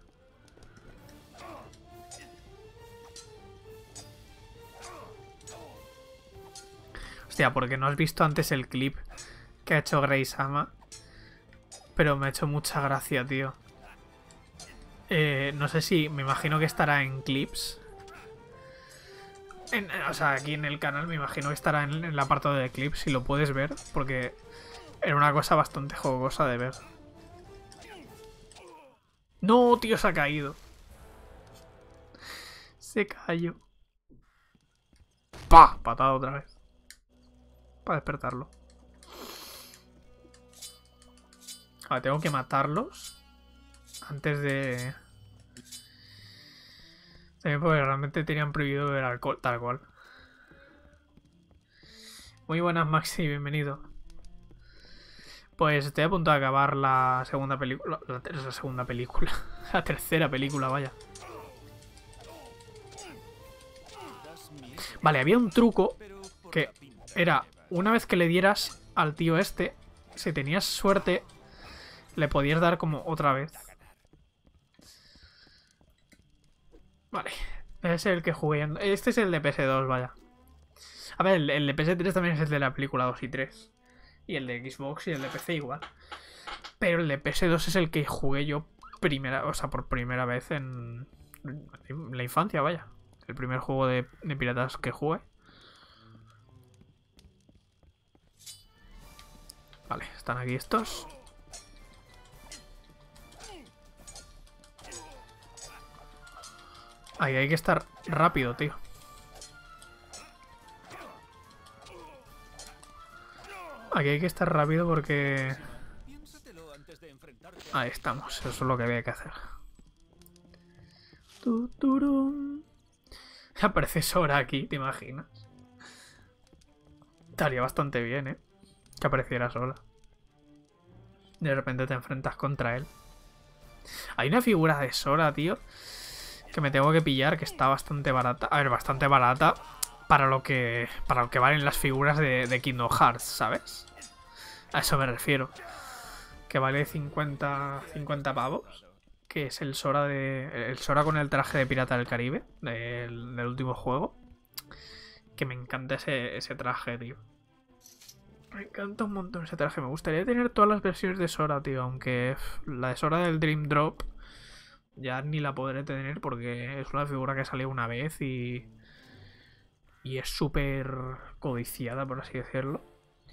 Hostia, porque no has visto antes el clip que ha hecho Grey-sama. Pero me ha hecho mucha gracia, tío. No sé si... me imagino que estará en clips. O sea, aquí en el canal me imagino que estará en el apartado de clips, si lo puedes ver. Porque era una cosa bastante jugosa de ver. No, tío, se ha caído. Se cayó. ¡Pah! Patada otra vez. Para despertarlo. Ahora tengo que matarlos antes de... Porque realmente tenían prohibido beber alcohol, tal cual. Muy buenas, Maxi, bienvenido. Pues estoy a punto de acabar la segunda película. La segunda película. La tercera película, vaya. Vale, había un truco que era... una vez que le dieras al tío este, si tenías suerte, le podías dar como otra vez. Vale, es el que jugué. Este es el de PS2, vaya. A ver, el de PS3 también es el de la película 2 y 3. Y el de Xbox y el de PC igual. Pero el de PS2 es el que jugué yo por primera vez en la infancia, vaya. El primer juego de piratas que jugué. Vale, están aquí estos. Ahí hay que estar rápido, tío. Aquí hay que estar rápido porque... Ahí estamos, eso es lo que había que hacer. Aparece Sora aquí, ¿te imaginas? Estaría bastante bien, ¿eh? Que apareciera Sora. De repente te enfrentas contra él. Hay una figura de Sora, tío, que me tengo que pillar, que está bastante barata. A ver, bastante barata para lo que valen las figuras de Kingdom Hearts, ¿sabes? A eso me refiero. Que vale 50 pavos. Que es el Sora el Sora con el traje de Pirata del Caribe del último juego. Que me encanta ese traje, tío. Me encanta un montón ese traje. Me gustaría tener todas las versiones de Sora, tío. Aunque la de Sora del Dream Drop ya ni la podré tener porque es una figura que salió una vez y es súper codiciada, por así decirlo.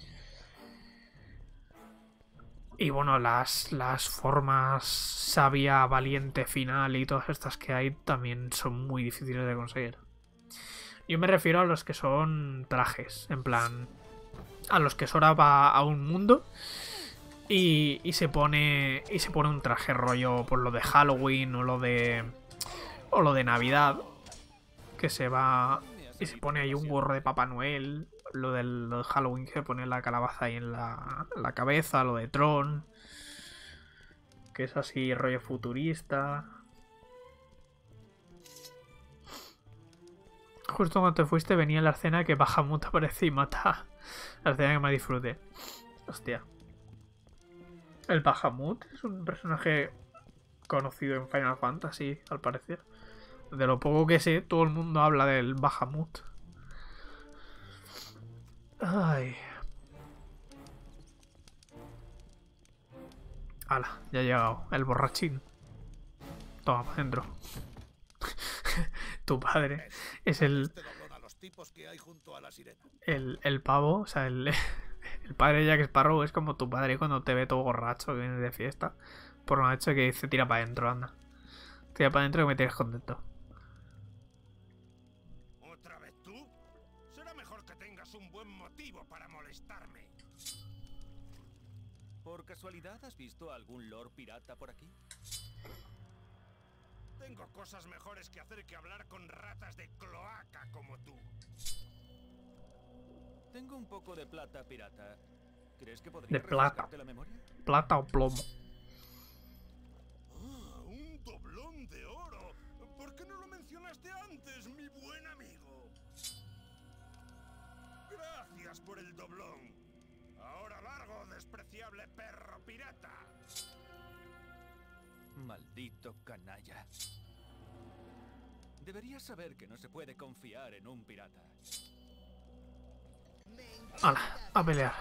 Y bueno, las formas sabia, valiente, final y todas estas que hay también son muy difíciles de conseguir. Yo me refiero a los que son trajes, en plan... a los que Sora va a un mundo y se pone un traje rollo por lo de Halloween o lo de O lo de Navidad, que se va y se pone ahí un gorro de Papá Noel. Lo de Halloween, que se pone la calabaza ahí en la cabeza. Lo de Tron, que es así rollo futurista. Justo cuando te fuiste venía la escena que Bahamut aparece y mata. La escena que me disfruté. Hostia. El Bahamut es un personaje conocido en Final Fantasy, al parecer. De lo poco que sé, todo el mundo habla del Bahamut. Ay. Hala, ya ha llegado el borrachín. Toma, para adentro. Tu padre es el pavo, o sea, el padre de Jack Sparrow es como tu padre cuando te ve todo borracho que vienes de fiesta. Por una hecho que dice tira para adentro, anda. Tira para adentro que me tienes contento. ¿Otra vez tú? Será mejor que tengas un buen motivo para molestarme. ¿Por casualidad has visto a algún lord pirata por aquí? Tengo cosas mejores que hacer que hablar con ratas de cloaca como tú. Tengo un poco de plata pirata. ¿Crees que podría De plata. refrescarte la memoria? Plata o plomo. Ah, un doblón de oro. ¿Por qué no lo mencionaste antes, mi buen amigo? Gracias por el doblón. Ahora largo, despreciable perro pirata. Maldito canalla. Deberías saber que no se puede confiar en un pirata. Hala, a pelear.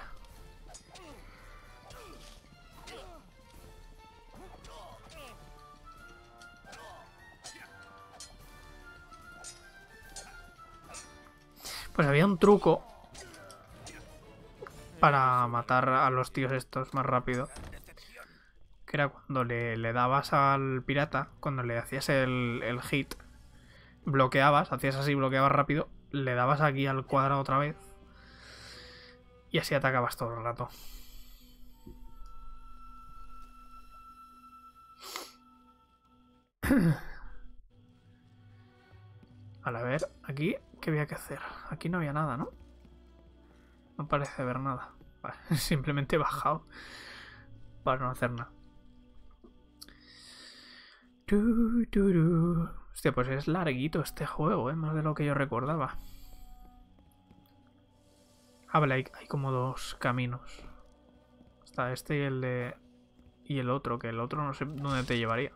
Pues había un truco para matar a los tíos estos más rápido. Que era cuando le dabas al pirata, cuando le hacías el hit, bloqueabas, hacías así, bloqueabas rápido, le dabas aquí al cuadrado otra vez y así atacabas todo el rato. A ver, aquí, ¿qué había que hacer? Aquí no había nada, ¿no? No parece haber nada. Vale, simplemente he bajado para no hacer nada. Hostia, pues es larguito este juego, más de lo que yo recordaba. Ah, vale, hay como dos caminos. Está este y el de... Y el otro, que el otro no sé dónde te llevaría.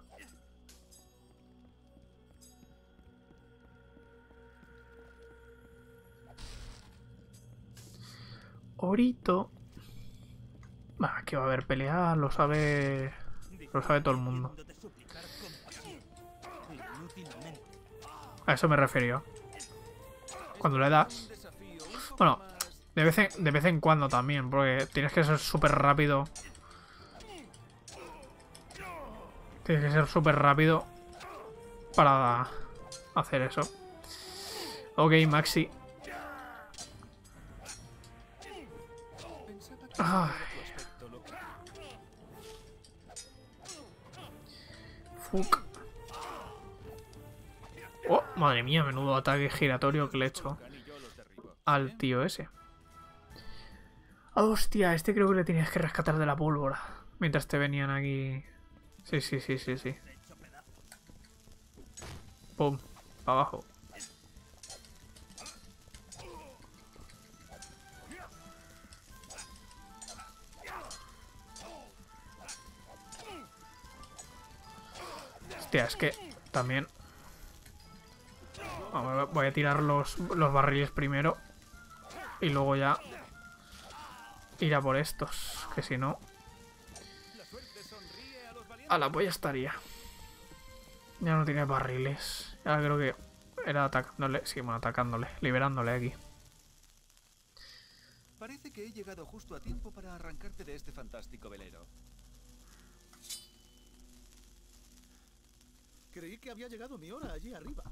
Orito. Bah, que va a haber pelea, lo sabe todo el mundo. A eso me refería. Cuando le das... Bueno, de vez en cuando también, porque tienes que ser súper rápido. Tienes que ser súper rápido para hacer eso. Ok, Maxi. Ay. Fuck. Oh, madre mía, menudo ataque giratorio que le he hecho al tío ese. Hostia, este creo que le tenías que rescatar de la pólvora mientras te venían aquí. Sí. Pum, para abajo. Hostia, es que también... Voy a tirar los barriles primero y luego ya ir a por estos, que si no... A la polla estaría. Ya no tiene barriles. Ya creo que era atacándole. Sí, bueno, atacándole, liberándole aquí. Parece que he llegado justo a tiempo para arrancarte de este fantástico velero. Creí que había llegado mi hora allí arriba.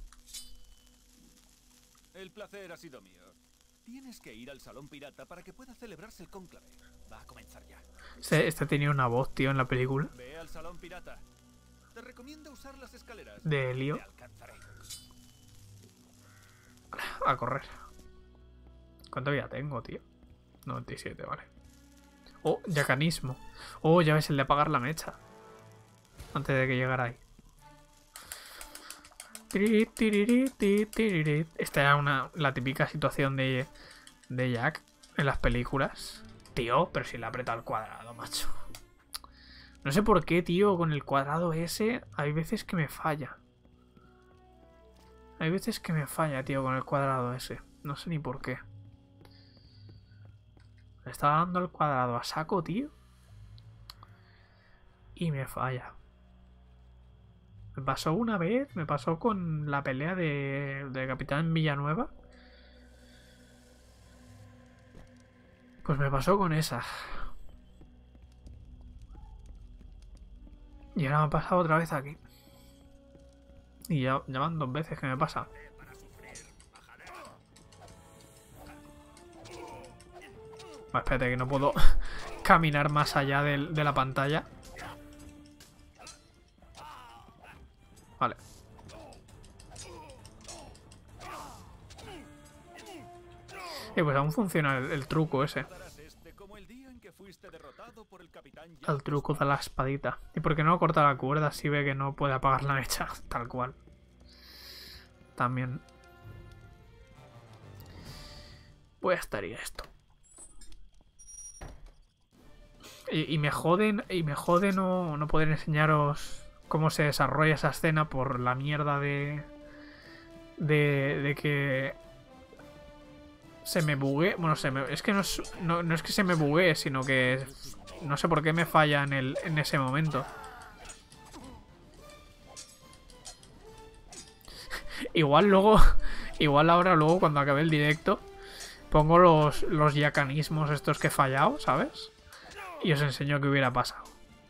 El placer ha sido mío. Tienes que ir al salón pirata para que pueda celebrarse el cónclave. Va a comenzar ya. Este tenía una voz, tío, en la película. Ve al salón pirata. Te recomiendo usar las escaleras. De lío. Te alcanzaré. A correr. ¿Cuánto vida tengo, tío? 97, vale. Oh, yacanismo. Oh, ya ves el de apagar la mecha. Antes de que llegara ahí. Esta era la típica situación de Jack en las películas. Tío, pero si le aprieta al cuadrado, macho. No sé por qué, tío, con el cuadrado ese hay veces que me falla. Hay veces que me falla, tío, con el cuadrado ese. No sé ni por qué. Le estaba dando al cuadrado a saco, tío. Y me falla. Me pasó una vez, me pasó con la pelea de Capitán Villanueva. Pues me pasó con esa. Y ahora me ha pasado otra vez aquí. Y ya van 2 veces que me pasa. Vale, espérate que no puedo caminar más allá de la pantalla. Vale. Pues aún funciona el truco ese. El truco de la espadita. ¿Y por qué no corta la cuerda si ve que no puede apagar la mecha? Tal cual. También. Pues ya estaría esto. Y me jode no poder enseñaros cómo se desarrolla esa escena por la mierda de que se me bugue. Bueno, es que no es que se me bugue, sino que no sé por qué me falla en ese momento. Igual ahora cuando acabe el directo pongo los yacanismos estos que he fallado, ¿sabes? Y os enseño qué hubiera pasado.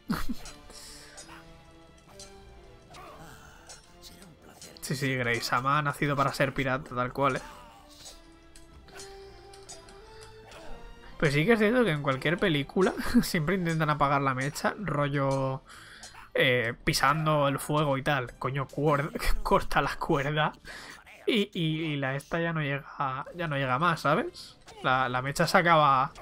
Sí, Grace-sama ha nacido para ser pirata, tal cual, ¿eh? Pues sí que es cierto que en cualquier película siempre intentan apagar la mecha, rollo pisando el fuego y tal. Coño, corta la cuerda y la esta ya no llega más, ¿sabes? La mecha se acaba.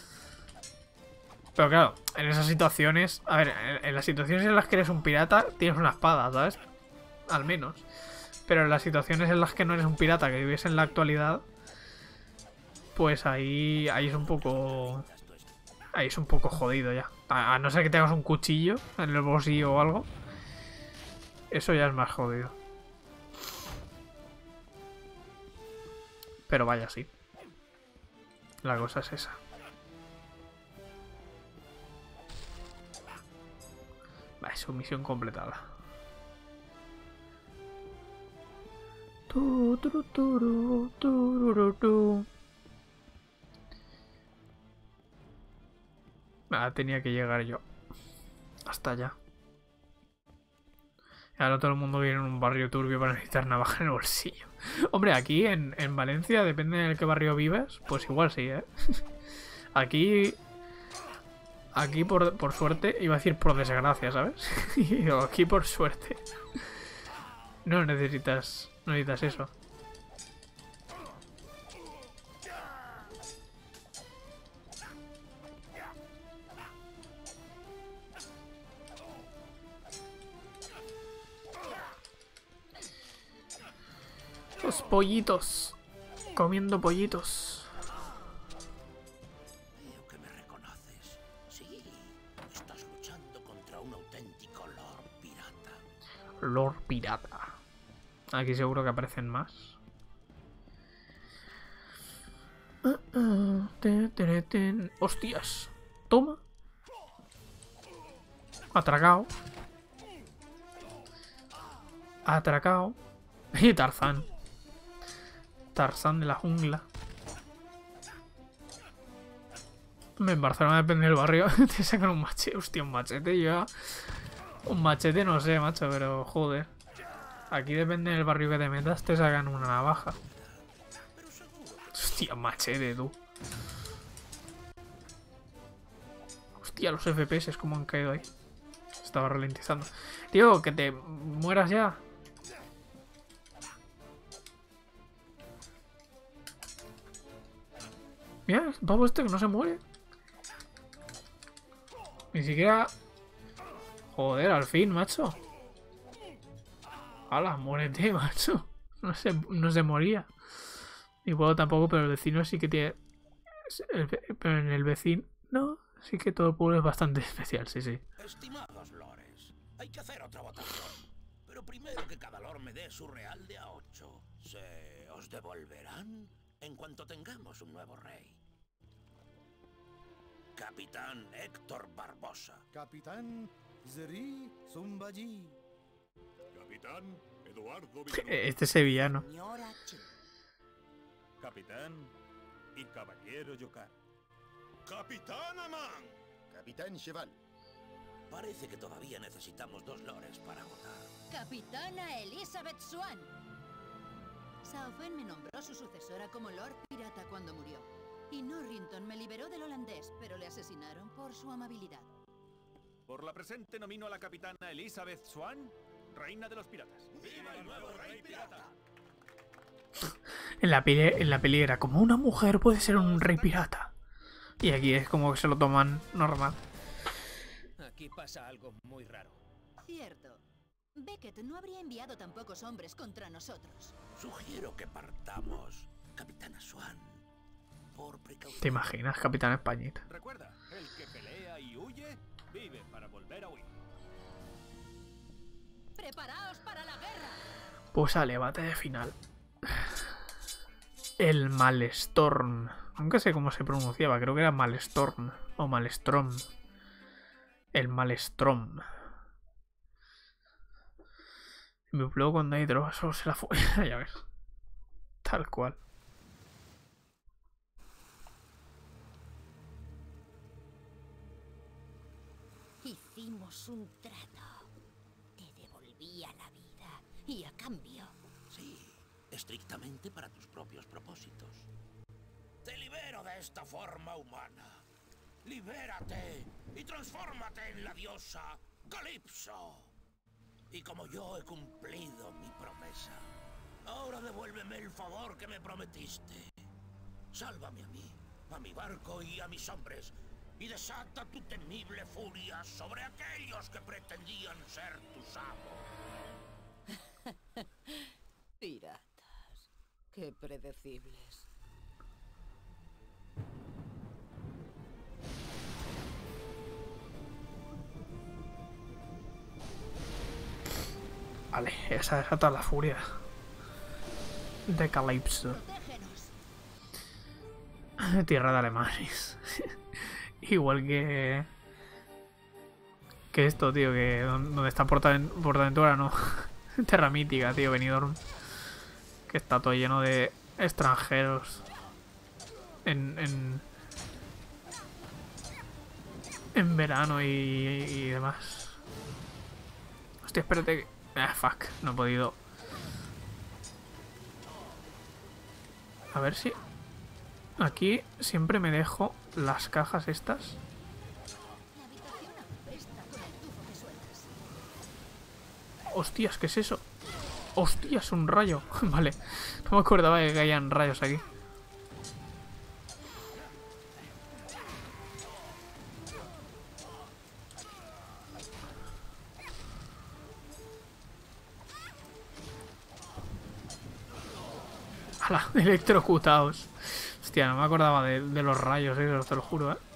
Pero claro, en esas situaciones... A ver, en las situaciones en las que eres un pirata tienes una espada, ¿sabes? Al menos. Pero en las situaciones en las que no eres un pirata, que vives en la actualidad, pues ahí es un poco... Ahí es un poco jodido ya. A no ser que tengas un cuchillo en el bolsillo o algo. Eso ya es más jodido. Pero vaya, sí. La cosa es esa. Vale, su misión completada. Tenía que llegar yo. Hasta allá. Y ahora todo el mundo viene en un barrio turbio para necesitar navaja en el bolsillo. Hombre, aquí en Valencia, depende de qué barrio vives, pues igual sí, ¿eh? Aquí por suerte, iba a decir por desgracia, ¿sabes? Aquí por suerte. No necesitas eso. Los pollitos. Comiendo pollitos. Veo que me reconoces. Sí, estás luchando contra un auténtico Lord Pirata. Lord Pirata. Aquí seguro que aparecen más. Hostias. Toma. Atracao. Y Tarzán. Tarzán de la jungla. En Barcelona, depende del barrio, te sacan un machete. Hostia, un machete ya. Un machete no sé, macho, pero joder. Aquí depende del barrio que te metas, te sacan una navaja. Hostia, machete, tú. Hostia, los FPS como han caído ahí. estaba ralentizando. Tío, que te mueras ya. Mira, el pavo este que no se muere. Ni siquiera... Joder, al fin, macho. ¡Hala, muérete, macho! No se moría. Ni puedo tampoco, pero el vecino sí que tiene... Pero en el vecino... No, sí que todo el pueblo es bastante especial, sí, sí. Estimados lores, hay que hacer otra votación. Pero primero que cada lord me dé su real de a 8. Se os devolverán en cuanto tengamos un nuevo rey. Capitán Héctor Barbosa. Capitán Zeri Zumbaji. Capitán Eduardo Este sevillano. Señora Chu. Capitán y caballero Yokar. Capitán Amán. Capitán Cheval. Parece que todavía necesitamos 2 lores para votar. Capitana Elizabeth Swan. Saufen me nombró su sucesora como Lord Pirata cuando murió. Y Norrington me liberó del holandés, pero le asesinaron por su amabilidad. Por la presente nomino a la capitana Elizabeth Swan, reina de los piratas. ¡Viva el nuevo rey pirata! En la peli era como una mujer puede ser un rey pirata. Y aquí es como que se lo toman normal. Aquí pasa algo muy raro. Cierto. Beckett no habría enviado tan pocos hombres contra nosotros. Sugiero que partamos, Capitana Swan. Por precaución. ¿Te imaginas, Capitán Españita? Recuerda, el que pelea y huye, vive para volver a huir. ¡Preparaos para la guerra! Pues sale, batalla final. El Malestorm. Nunca sé cómo se pronunciaba, creo que era Malestorm. O Malestrom. El Malestrom. Luego cuando hay drogas solo se la fue. Ya ves. Tal cual. Hicimos un trato. Te devolvía la vida. Y a cambio... Sí, estrictamente para tus propios propósitos. Te libero de esta forma humana. Libérate y transfórmate en la diosa Calipso. Y como yo he cumplido mi promesa, ahora devuélveme el favor que me prometiste. Sálvame a mi barco y a mis hombres, y desata tu temible furia sobre aquellos que pretendían ser tus amos. Piratas. Qué predecibles. Vale, esa desata la furia de Calypso. Tierra de alemanes. Igual que esto, tío, que donde está Portaventura, no. Terra Mítica, tío, Benidorm. Que está todo lleno de extranjeros. En verano y demás. Hostia, espérate que... Ah, fuck, no he podido. A ver si... Aquí siempre me dejo las cajas estas. La habitación apesta con el tufo que sueltas. Hostias, ¿qué es eso? Hostias, un rayo. Vale, no me acordaba de que hayan rayos aquí. ¡Hala! Electrocutados. Hostia, no me acordaba de los rayos, te lo juro, ¿eh?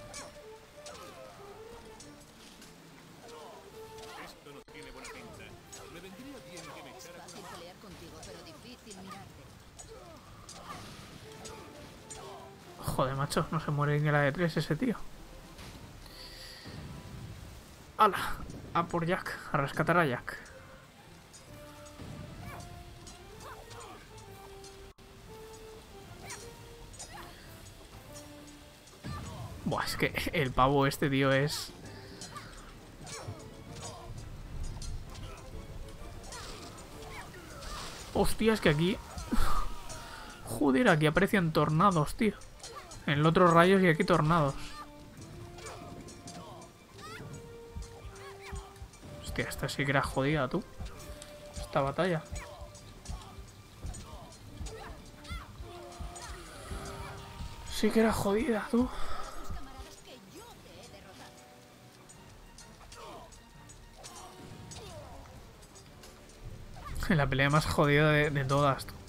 Esto no tiene buena pinta. Me vendría bien que me Es echara... fácil pelear contigo, pero difícil mirarte. Joder, macho, no se muere ni a la de 3 ese tío. ¡Hala! A por Jack, a rescatar a Jack. Buah, es que el pavo este, tío, es... Hostia, es que aquí... Joder, aquí aparecen tornados, tío. En el otro rayos y aquí tornados. Hostia, esta sí que era jodida, tú. Esta batalla. Sí que era jodida, tú. La pelea más jodida de todas, tú.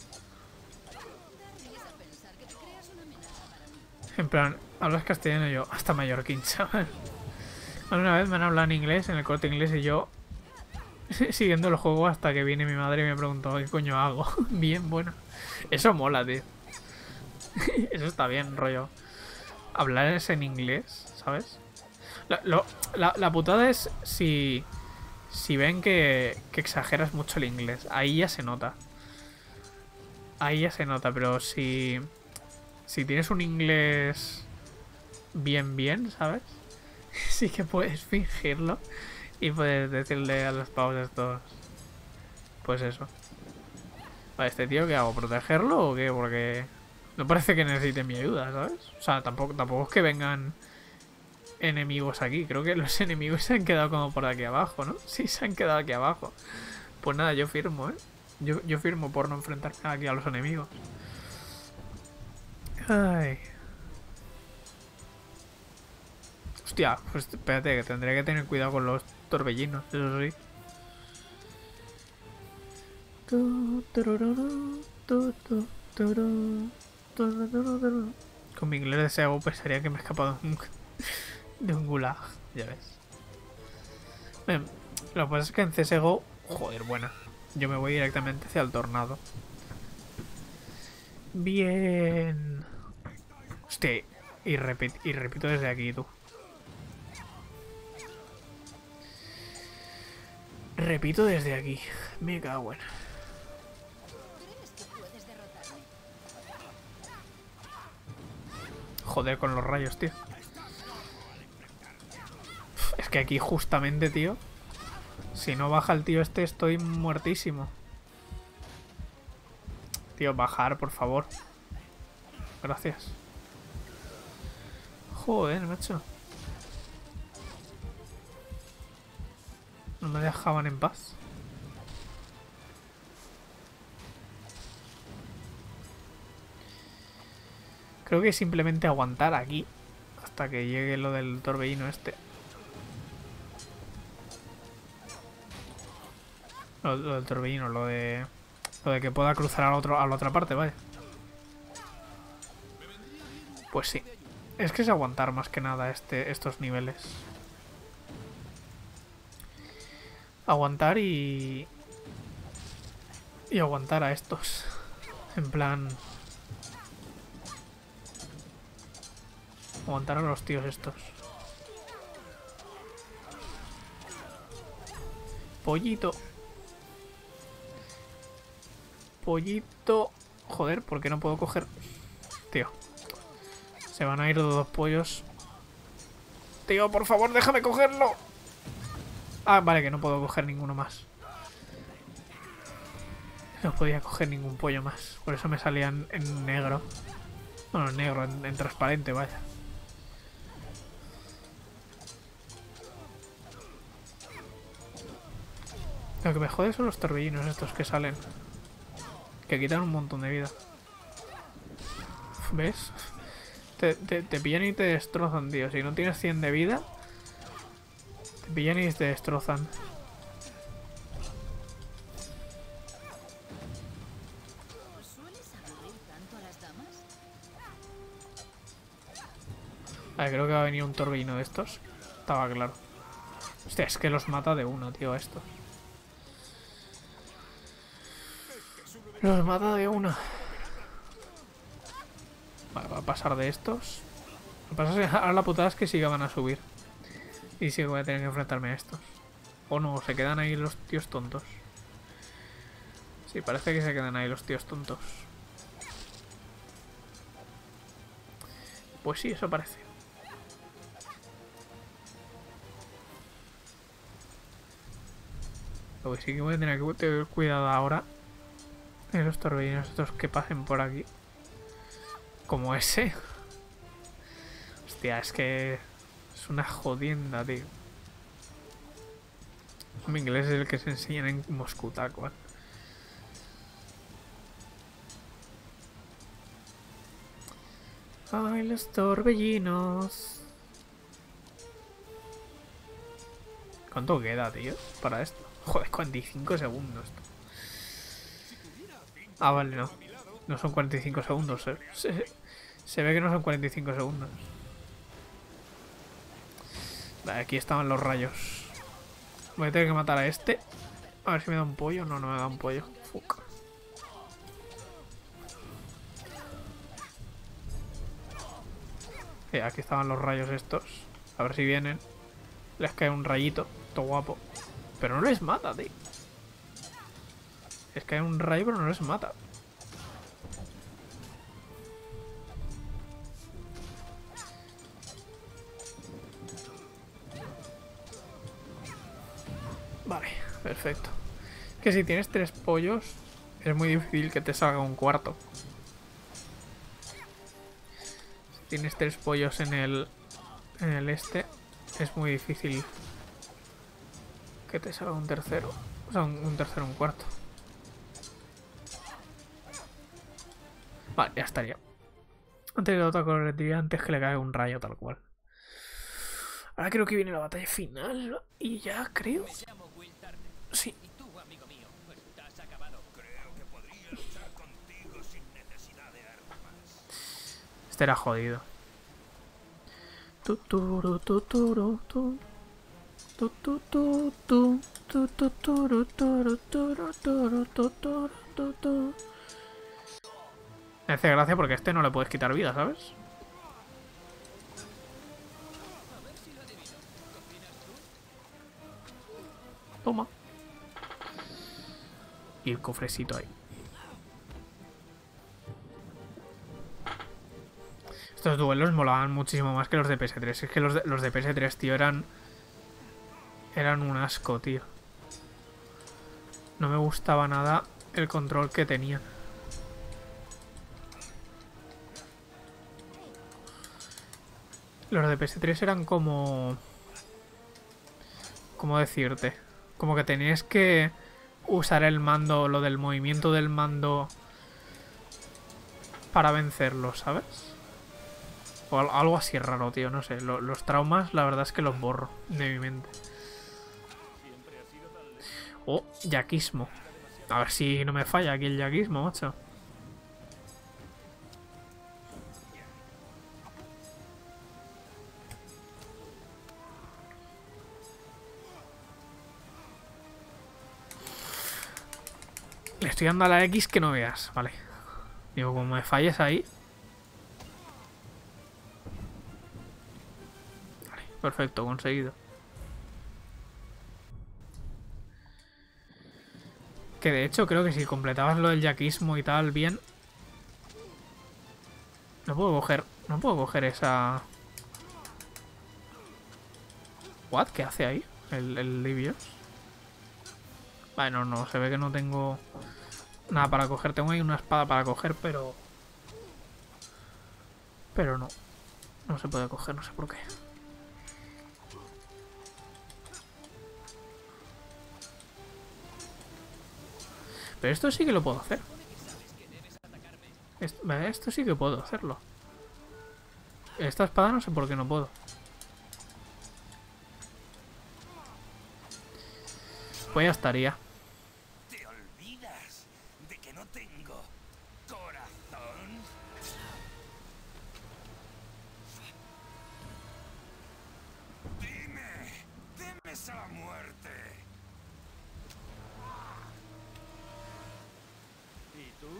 En plan, hablas castellano y yo, hasta mallorquín, chaval. Una vez me han hablado en inglés, en el Corte Inglés, y yo siguiendo el juego hasta que viene mi madre y me preguntó ¿qué coño hago? Bien, bueno. Eso mola, tío. Eso está bien, rollo. Hablar es en inglés, ¿sabes? La putada es si ven que exageras mucho el inglés. Ahí ya se nota. Ahí ya se nota, pero si tienes un inglés bien, ¿sabes? Sí que puedes fingirlo y puedes decirle a los pavos estos, pues eso. Vale, ¿este tío qué hago? ¿Protegerlo o qué? Porque no parece que necesite mi ayuda, ¿sabes? O sea, tampoco es que vengan enemigos aquí. Creo que los enemigos se han quedado como por aquí abajo, ¿no? Sí, se han quedado aquí abajo. Pues nada, yo firmo, ¿eh? Yo firmo por no enfrentarme aquí a los enemigos. Ay. Hostia, pues espérate, que tendré que tener cuidado con los torbellinos, eso sí. Con mi inglés de SEO pensaría que me he escapado de un gulag, ya ves. Bien, lo que pasa es que en CSGO, joder, buena. Yo me voy directamente hacia el tornado. Bien. Hostia, y repito desde aquí, tú. Repito desde aquí. Me cago en. Joder con los rayos, tío. Es que aquí justamente, tío. Si no baja el tío este, estoy muertísimo. Tío, bajar, por favor. Gracias. Joder, macho. No me dejaban en paz. Creo que simplemente aguantar aquí hasta que llegue lo del torbellino este. Lo del torbellino, lo de que pueda cruzar a la otra parte, vaya. Pues sí. Es que es aguantar más que nada estos niveles. Aguantar y aguantar a estos. En plan... Aguantar a los tíos estos. Pollito. Pollito. Joder, ¿por qué no puedo coger? Tío. Se van a ir los dos pollos. Tío, por favor, déjame cogerlo. Ah, vale, que no puedo coger ninguno más. No podía coger ningún pollo más. Por eso me salían en negro. Bueno, en negro, en transparente, vaya. Lo que me jode son los torbellinos estos que salen. Que quitan un montón de vida. ¿Ves? Te pillan y te destrozan, tío. Si no tienes 100 de vida, te pillan y te destrozan. Vale, creo que va a venir un torbellino de estos. Estaba claro. Hostia, es que los mata de una, tío, estos. Los mata de una. Vale, va a pasar de estos. Lo que pasa es que ahora la putada es que sí que van a subir. Y sí que voy a tener que enfrentarme a estos. O no, se quedan ahí los tíos tontos. Sí, parece que se quedan ahí los tíos tontos. Pues sí, eso parece. Lo que sí que voy a tener que tener cuidado ahora es los torbellinos estos que pasen por aquí. Como ese. Hostia, es que es una jodienda, tío. Mi inglés es el que se enseñan en Moscú, tal cual. Ay, los torbellinos. ¿Cuánto queda, tío? Para esto. Joder, 45 segundos. Ah, vale, no. No son 45 segundos. Se ve que no son 45 segundos. Vale, aquí estaban los rayos. Voy a tener que matar a este. A ver si me da un pollo. No, no me da un pollo. Fuck. Aquí estaban los rayos estos. A ver si vienen. Les cae un rayito. Todo guapo. Pero no les mata, tío. Les cae un rayo pero no les mata. Vale, perfecto. Que si tienes 3 pollos es muy difícil que te salga un cuarto. Si tienes 3 pollos en el este, es muy difícil que te salga un tercero. O sea, un tercero, un cuarto. Vale, ya estaría. Antes de otra colectividad, antes que le caiga un rayo tal cual. Ahora creo que viene la batalla final. Y ya creo. Sí. Este era jodido. Me hace gracia porque a este no le puedes quitar vida, ¿sabes? Toma. Y el cofrecito ahí. Estos duelos molaban muchísimo más que los de PS3. Es que los de PS3, tío, eran un asco, tío. No me gustaba nada el control que tenía. Los de PS3 eran como... ¿Cómo decirte? Como que tenías que usar el mando, lo del movimiento del mando para vencerlo, ¿sabes? O algo así raro, tío, no sé. Los traumas, la verdad es que los borro de mi mente. Oh, yaquismo. A ver si no me falla aquí el yaquismo, macho. Le estoy dando a la X que no veas, vale. Digo, como me falles ahí. Vale, perfecto, conseguido. Que de hecho creo que si completabas lo del yaquismo y tal bien. No puedo coger esa... ¿What? ¿Qué hace ahí? El Libios. Vale, no, se ve que no tengo nada para coger. Tengo ahí una espada para coger, pero no. No se puede coger, no sé por qué. Pero esto sí que lo puedo hacer. Esto sí que puedo hacerlo. Esta espada no sé por qué no puedo. Pues ya estaría. ¿Te olvidas de que no tengo corazón? Dime, temes a la muerte. ¿Y tú?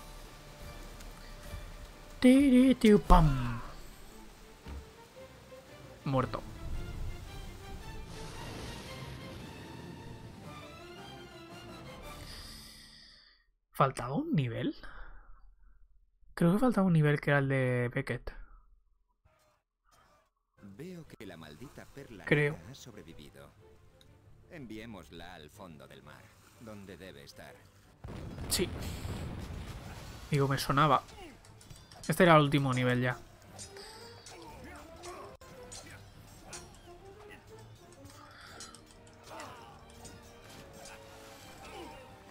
¡Pam! Muerto. ¿Faltaba un nivel? Creo que faltaba un nivel que era el de Beckett. Veo que la maldita perla Creo. negra ha sobrevivido. Enviémosla al fondo del mar, donde debe estar. Sí. Digo, me sonaba. Este era el último nivel ya.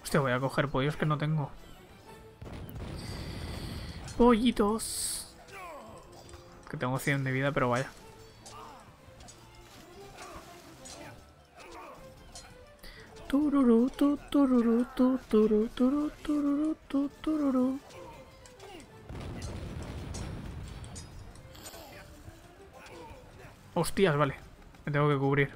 Hostia, voy a coger pollos que no tengo. Pollitos. Que tengo 100 de vida, pero vaya. Tururú, tu, tururú, tu, turú, turú, tururú, tu, tururú. Hostias, vale. Me tengo que cubrir.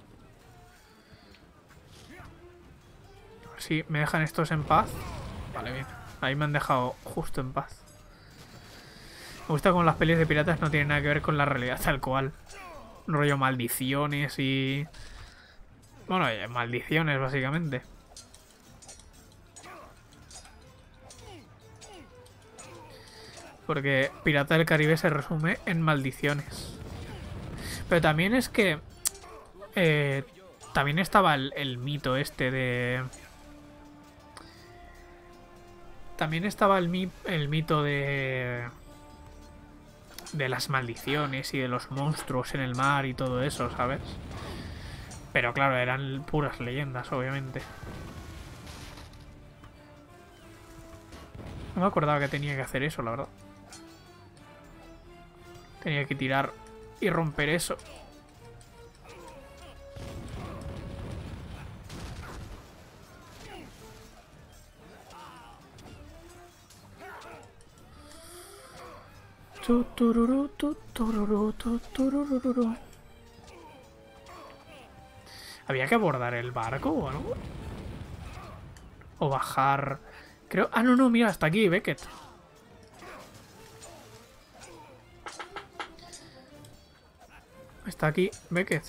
A ver si me dejan estos en paz. Vale, bien. Ahí me han dejado justo en paz. Me gusta como las pelis de piratas no tienen nada que ver con la realidad tal cual. Rollo maldiciones y... Bueno, maldiciones básicamente. Porque Pirata del Caribe se resume en maldiciones. Pero también es que... también estaba el mito este de... También estaba el mito de las maldiciones y de los monstruos en el mar y todo eso, ¿sabes? Pero claro, eran puras leyendas, obviamente. No me acordaba que tenía que hacer eso, la verdad. Tenía que tirar y romper eso. ¿Había que abordar el barco o algo? O bajar... Creo... Ah, no, mira, hasta aquí, Beckett. Está aquí, Beckett.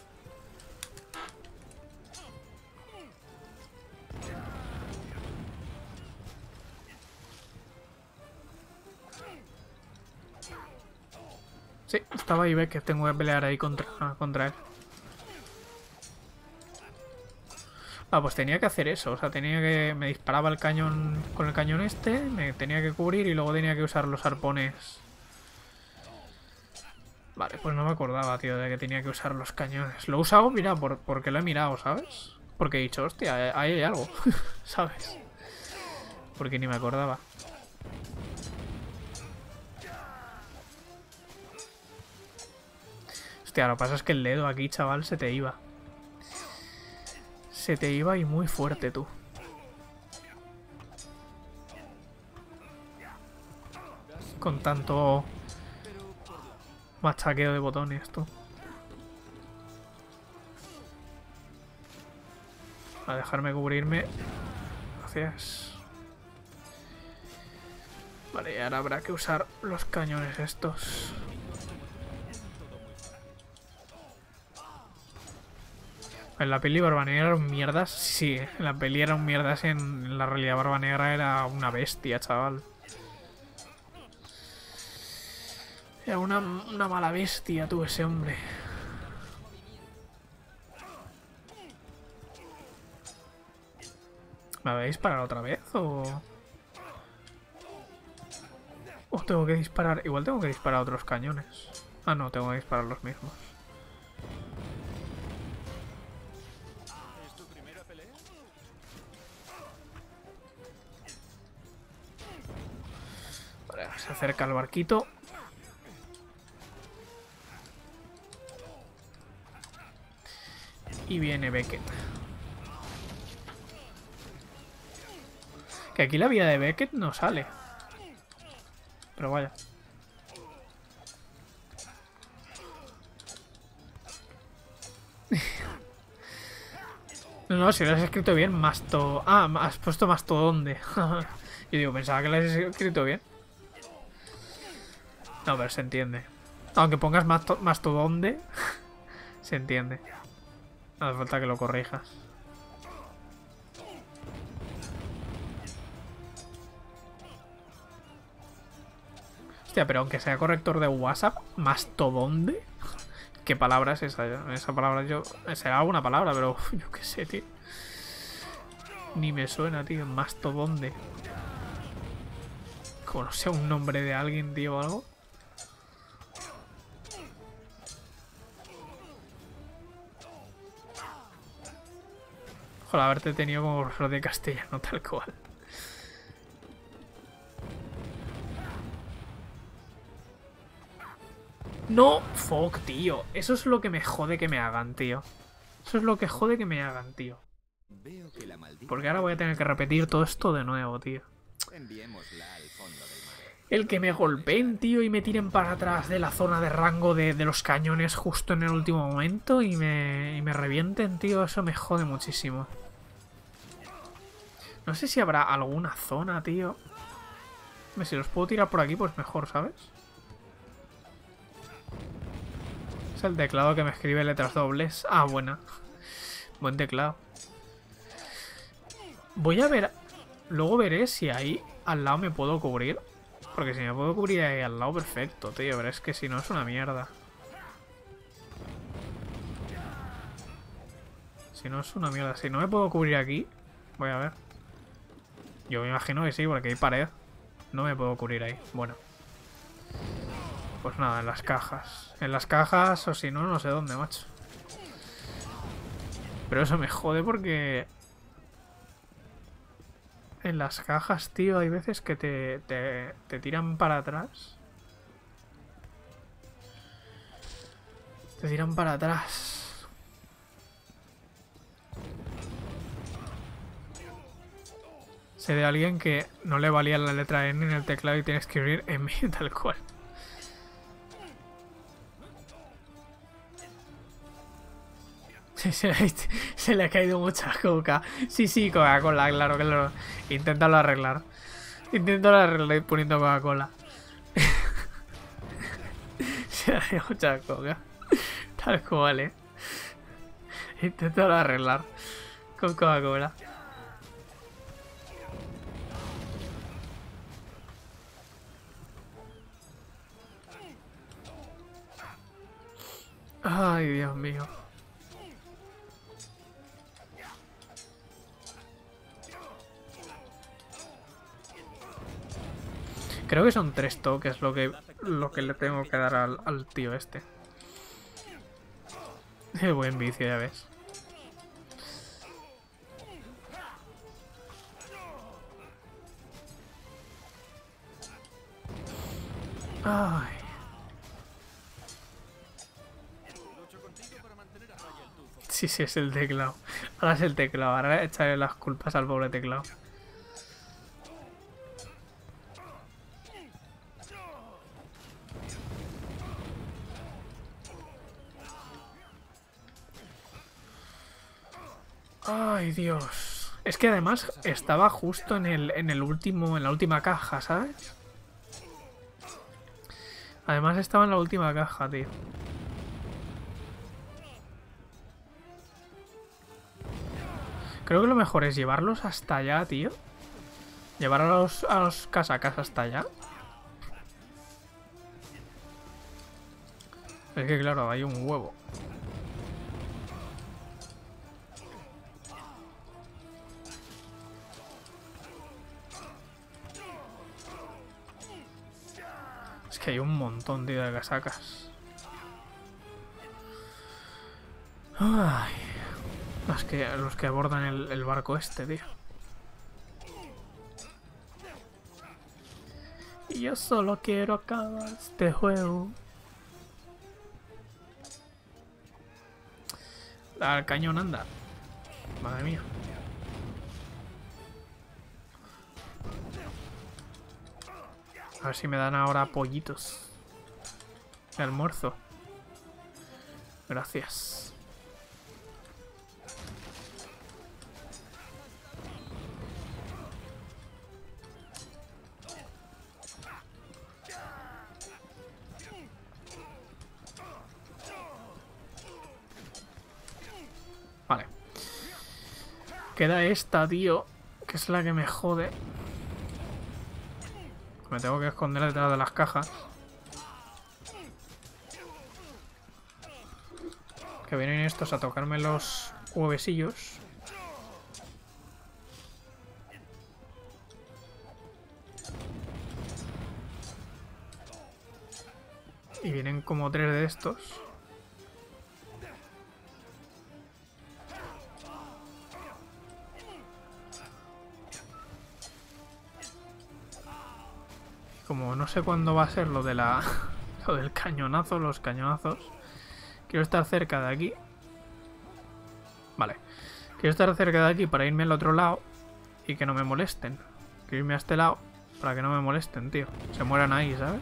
Sí, estaba ahí Beckett. Tengo que pelear ahí contra él. Ah, pues tenía que hacer eso. O sea, tenía que... Me disparaba el cañón con el cañón este. Me tenía que cubrir y luego tenía que usar los arpones. Vale, pues no me acordaba, tío, de que tenía que usar los cañones. Lo he usado, mira, porque lo he mirado, ¿sabes? Porque he dicho, hostia, ahí hay algo, ¿sabes? Porque ni me acordaba. Hostia, lo que pasa es que el dedo aquí, chaval, se te iba. Se te iba y muy fuerte, tú. Con tanto... machaqueo de botones, tú. A dejarme cubrirme. Gracias. Vale, y ahora habrá que usar los cañones estos. En la peli Barba Negra eran mierdas. Sí, en la peli eran mierdas. En la realidad Barba Negra era una bestia, chaval. Era una mala bestia, tú, ese hombre. ¿Me vais a disparar otra vez o...? ¿O tengo que disparar? Igual tengo que disparar otros cañones. Ah, no, tengo que disparar los mismos. ¿Es tu primera pelea? Vale, se acerca el barquito. Y viene Beckett. Que aquí la vida de Beckett no sale. Pero vaya. No, si lo has escrito bien, masto... Ah, has puesto mastodonde. Yo digo, pensaba que lo has escrito bien. No, pero se entiende. Aunque pongas mastodonde, se entiende. No hace falta que lo corrijas. Hostia, pero aunque sea corrector de WhatsApp, ¿mastodonde? ¿Qué palabra es esa? Esa palabra yo... Será alguna palabra, pero yo qué sé, tío. Ni me suena, tío. Mastodonde. Como no sea un nombre de alguien, tío, o algo. Ojalá haberte tenido como profesor de castellano, tal cual. No, fuck, tío. Eso es lo que me jode que me hagan, tío. Eso es lo que jode que me hagan, tío. Veo que la maldita... Porque ahora voy a tener que repetir todo esto de nuevo, tío. Enviémosla al fondo del mar. El que me golpeen, tío, y me tiren para atrás de la zona de rango de los cañones justo en el último momento y me revienten, tío, eso me jode muchísimo. No sé si habrá alguna zona, tío. Hombre, si los puedo tirar por aquí, pues mejor, ¿sabes? Es el teclado que me escribe letras dobles. Ah, buena. Buen teclado. Voy a ver... Luego veré si ahí al lado me puedo cubrir. Porque si me puedo cubrir ahí al lado, perfecto, tío. Pero es que si no es una mierda. Si no es una mierda. Si no me puedo cubrir aquí... Voy a ver. Yo me imagino que sí, porque hay pared. No me puedo cubrir ahí. Bueno. Pues nada, en las cajas. En las cajas o si no, no sé dónde, macho. Pero eso me jode porque... En las cajas, tío, hay veces que te tiran para atrás. Te tiran para atrás. Sé de alguien que no le valía la letra N en el teclado y tienes que escribir M tal cual. Se le ha caído mucha coca. Sí, Coca-Cola, claro, claro. Inténtalo arreglar. Inténtalo arreglar poniendo Coca-Cola. Se le ha caído mucha coca. Tal cual, Inténtalo arreglar con Coca-Cola. Ay, Dios mío. Creo que son 3 toques lo que le tengo que dar al tío este. Buen vicio, ya ves. Ay. Sí, es el teclado. Ahora es el teclado. Ahora echaré las culpas al pobre teclado. Ay, Dios. Es que además estaba justo en la última caja, ¿sabes? Además estaba en la última caja, tío. Creo que lo mejor es llevarlos hasta allá, tío. Llevar a los casacas hasta allá. Es que claro, hay un huevo. Es que hay un montón, tío, de casacas. Ay. Los que abordan el barco este, tío. Y yo solo quiero acabar este juego. Al cañón anda. Madre mía. A ver si me dan ahora pollitos de almuerzo. Gracias. Vale. Queda esta, tío, que es la que me jode. Me tengo que esconder detrás de las cajas. Que vienen estos a tocarme los huevesillos. Y vienen como 3 de estos. sé cuándo va a ser lo de la... lo del cañonazo, los cañonazos. Quiero estar cerca de aquí. Vale. Quiero estar cerca de aquí para irme al otro lado y que no me molesten. Quiero irme a este lado para que no me molesten, tío. Se mueran ahí, ¿sabes?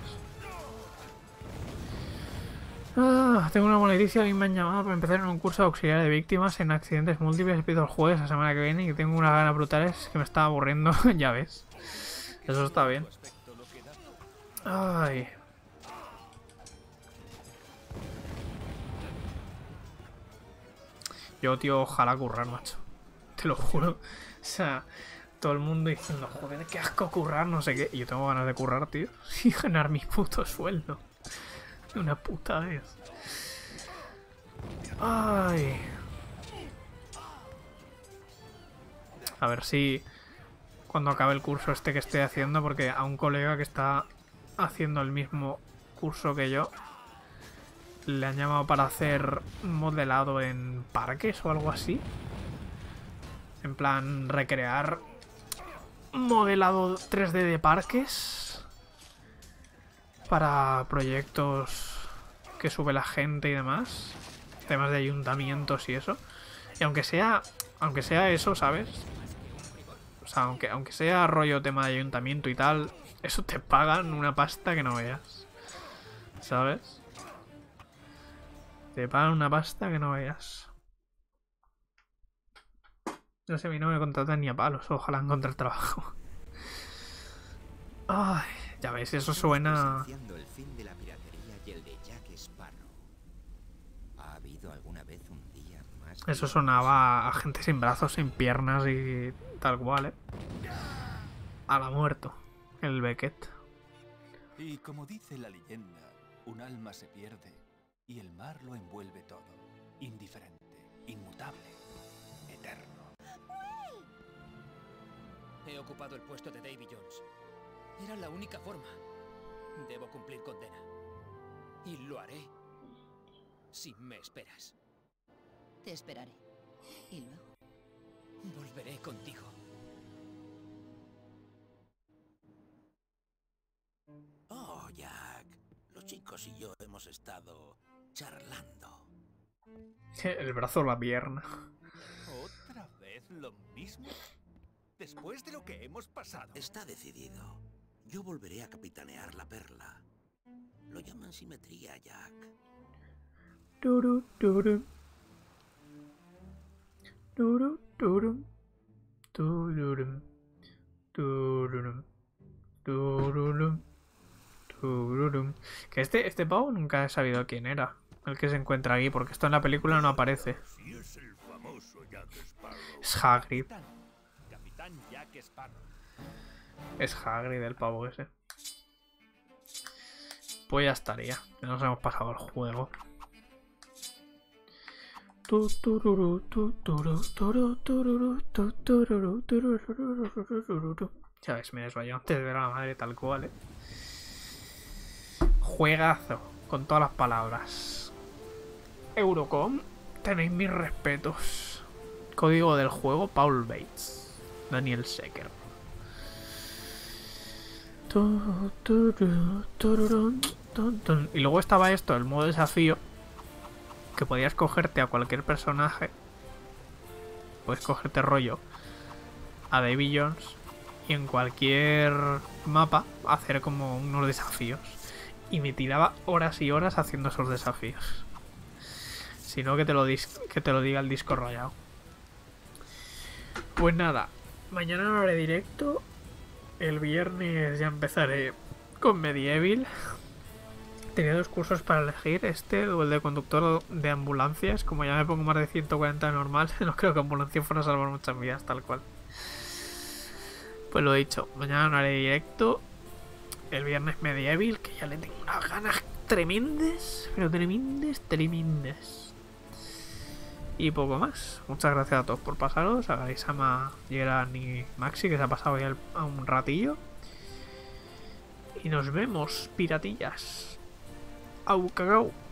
Ah, tengo una buena noticia. A mí me han llamado para empezar en un curso de auxiliar de víctimas en accidentes múltiples. Empiezo el jueves la semana que viene y tengo unas ganas brutales que me estaba aburriendo. Ya ves. Eso está bien. Ay. Yo, tío, ojalá currar, macho. Te lo juro. O sea, todo el mundo diciendo, joder, qué asco currar, no sé qué. Y yo tengo ganas de currar, tío. Y ganar mi puto sueldo. Una puta vez. Ay. A ver si cuando acabe el curso este que estoy haciendo, porque a un colega que está haciendo el mismo curso que yo le han llamado para hacer modelado en parques o algo así. En plan, recrear modelado 3D de parques para proyectos que sube la gente y demás. Temas de ayuntamientos y eso. Y aunque sea eso, ¿sabes? O sea, aunque sea rollo tema de ayuntamiento y tal, eso te pagan una pasta que no veas. ¿Sabes? Te pagan una pasta que no veas. No sé, a mí no me contratan ni a palos. Ojalá encontrar trabajo. Ay, ya ves, eso suena... El fin de la piratería y el de Jack Sparrow. ¿Ha habido alguna vez un día más? Eso sonaba a gente sin brazos, sin piernas y tal cual, ¿eh? A la muerto. El Beckett. Y como dice la leyenda, un alma se pierde y el mar lo envuelve todo. Indiferente, inmutable, eterno. He ocupado el puesto de Davy Jones. Era la única forma. Debo cumplir condena. Y lo haré. Si me esperas. Te esperaré. ¿Y luego? Volveré contigo. Oh, Jack. Los chicos y yo hemos estado charlando. El brazo o la pierna. ¿Otra vez lo mismo? Después de lo que hemos pasado. Está decidido. Yo volveré a capitanear la perla. Lo llaman simetría, Jack. Turu, turu. Turu, turu. Tururum. Tururum. Tururum. Tururum. Que este pavo nunca he sabido quién era. El que se encuentra aquí, porque esto en la película no aparece. Si es el famoso Jack Sparrow. Es Hagrid. Capitán Jack Sparrow. Es Hagrid el pavo ese. Pues ya estaría. Ya nos hemos pasado el juego. Ya ves, me desvayo antes de ver a la madre tal cual, ¿eh? Juegazo, con todas las palabras. Eurocom, tenéis mis respetos. Código del juego, Paul Bates. Daniel Secker. Y luego estaba esto, el modo desafío, que podías cogerte a cualquier personaje. Puedes cogerte rollo a Davy Jones y en cualquier mapa hacer como unos desafíos. Y me tiraba horas y horas haciendo esos desafíos. Si no, que te lo diga el disco rayado. Pues nada, mañana no haré directo. El viernes ya empezaré con Medieval. Tenía dos cursos para elegir, este o el de conductor de ambulancias. Como ya me pongo más de 140 de normal, no creo que ambulancia fuera a salvar muchas vidas, tal cual. Pues lo he dicho, mañana no haré directo. El viernes Medieval, que ya le tengo unas ganas tremendas, pero tremendas. Y poco más. Muchas gracias a todos por pasaros. A Garisama, Gerard y Maxi, que se ha pasado ya a un ratillo. Y nos vemos, piratillas. Au, cagao.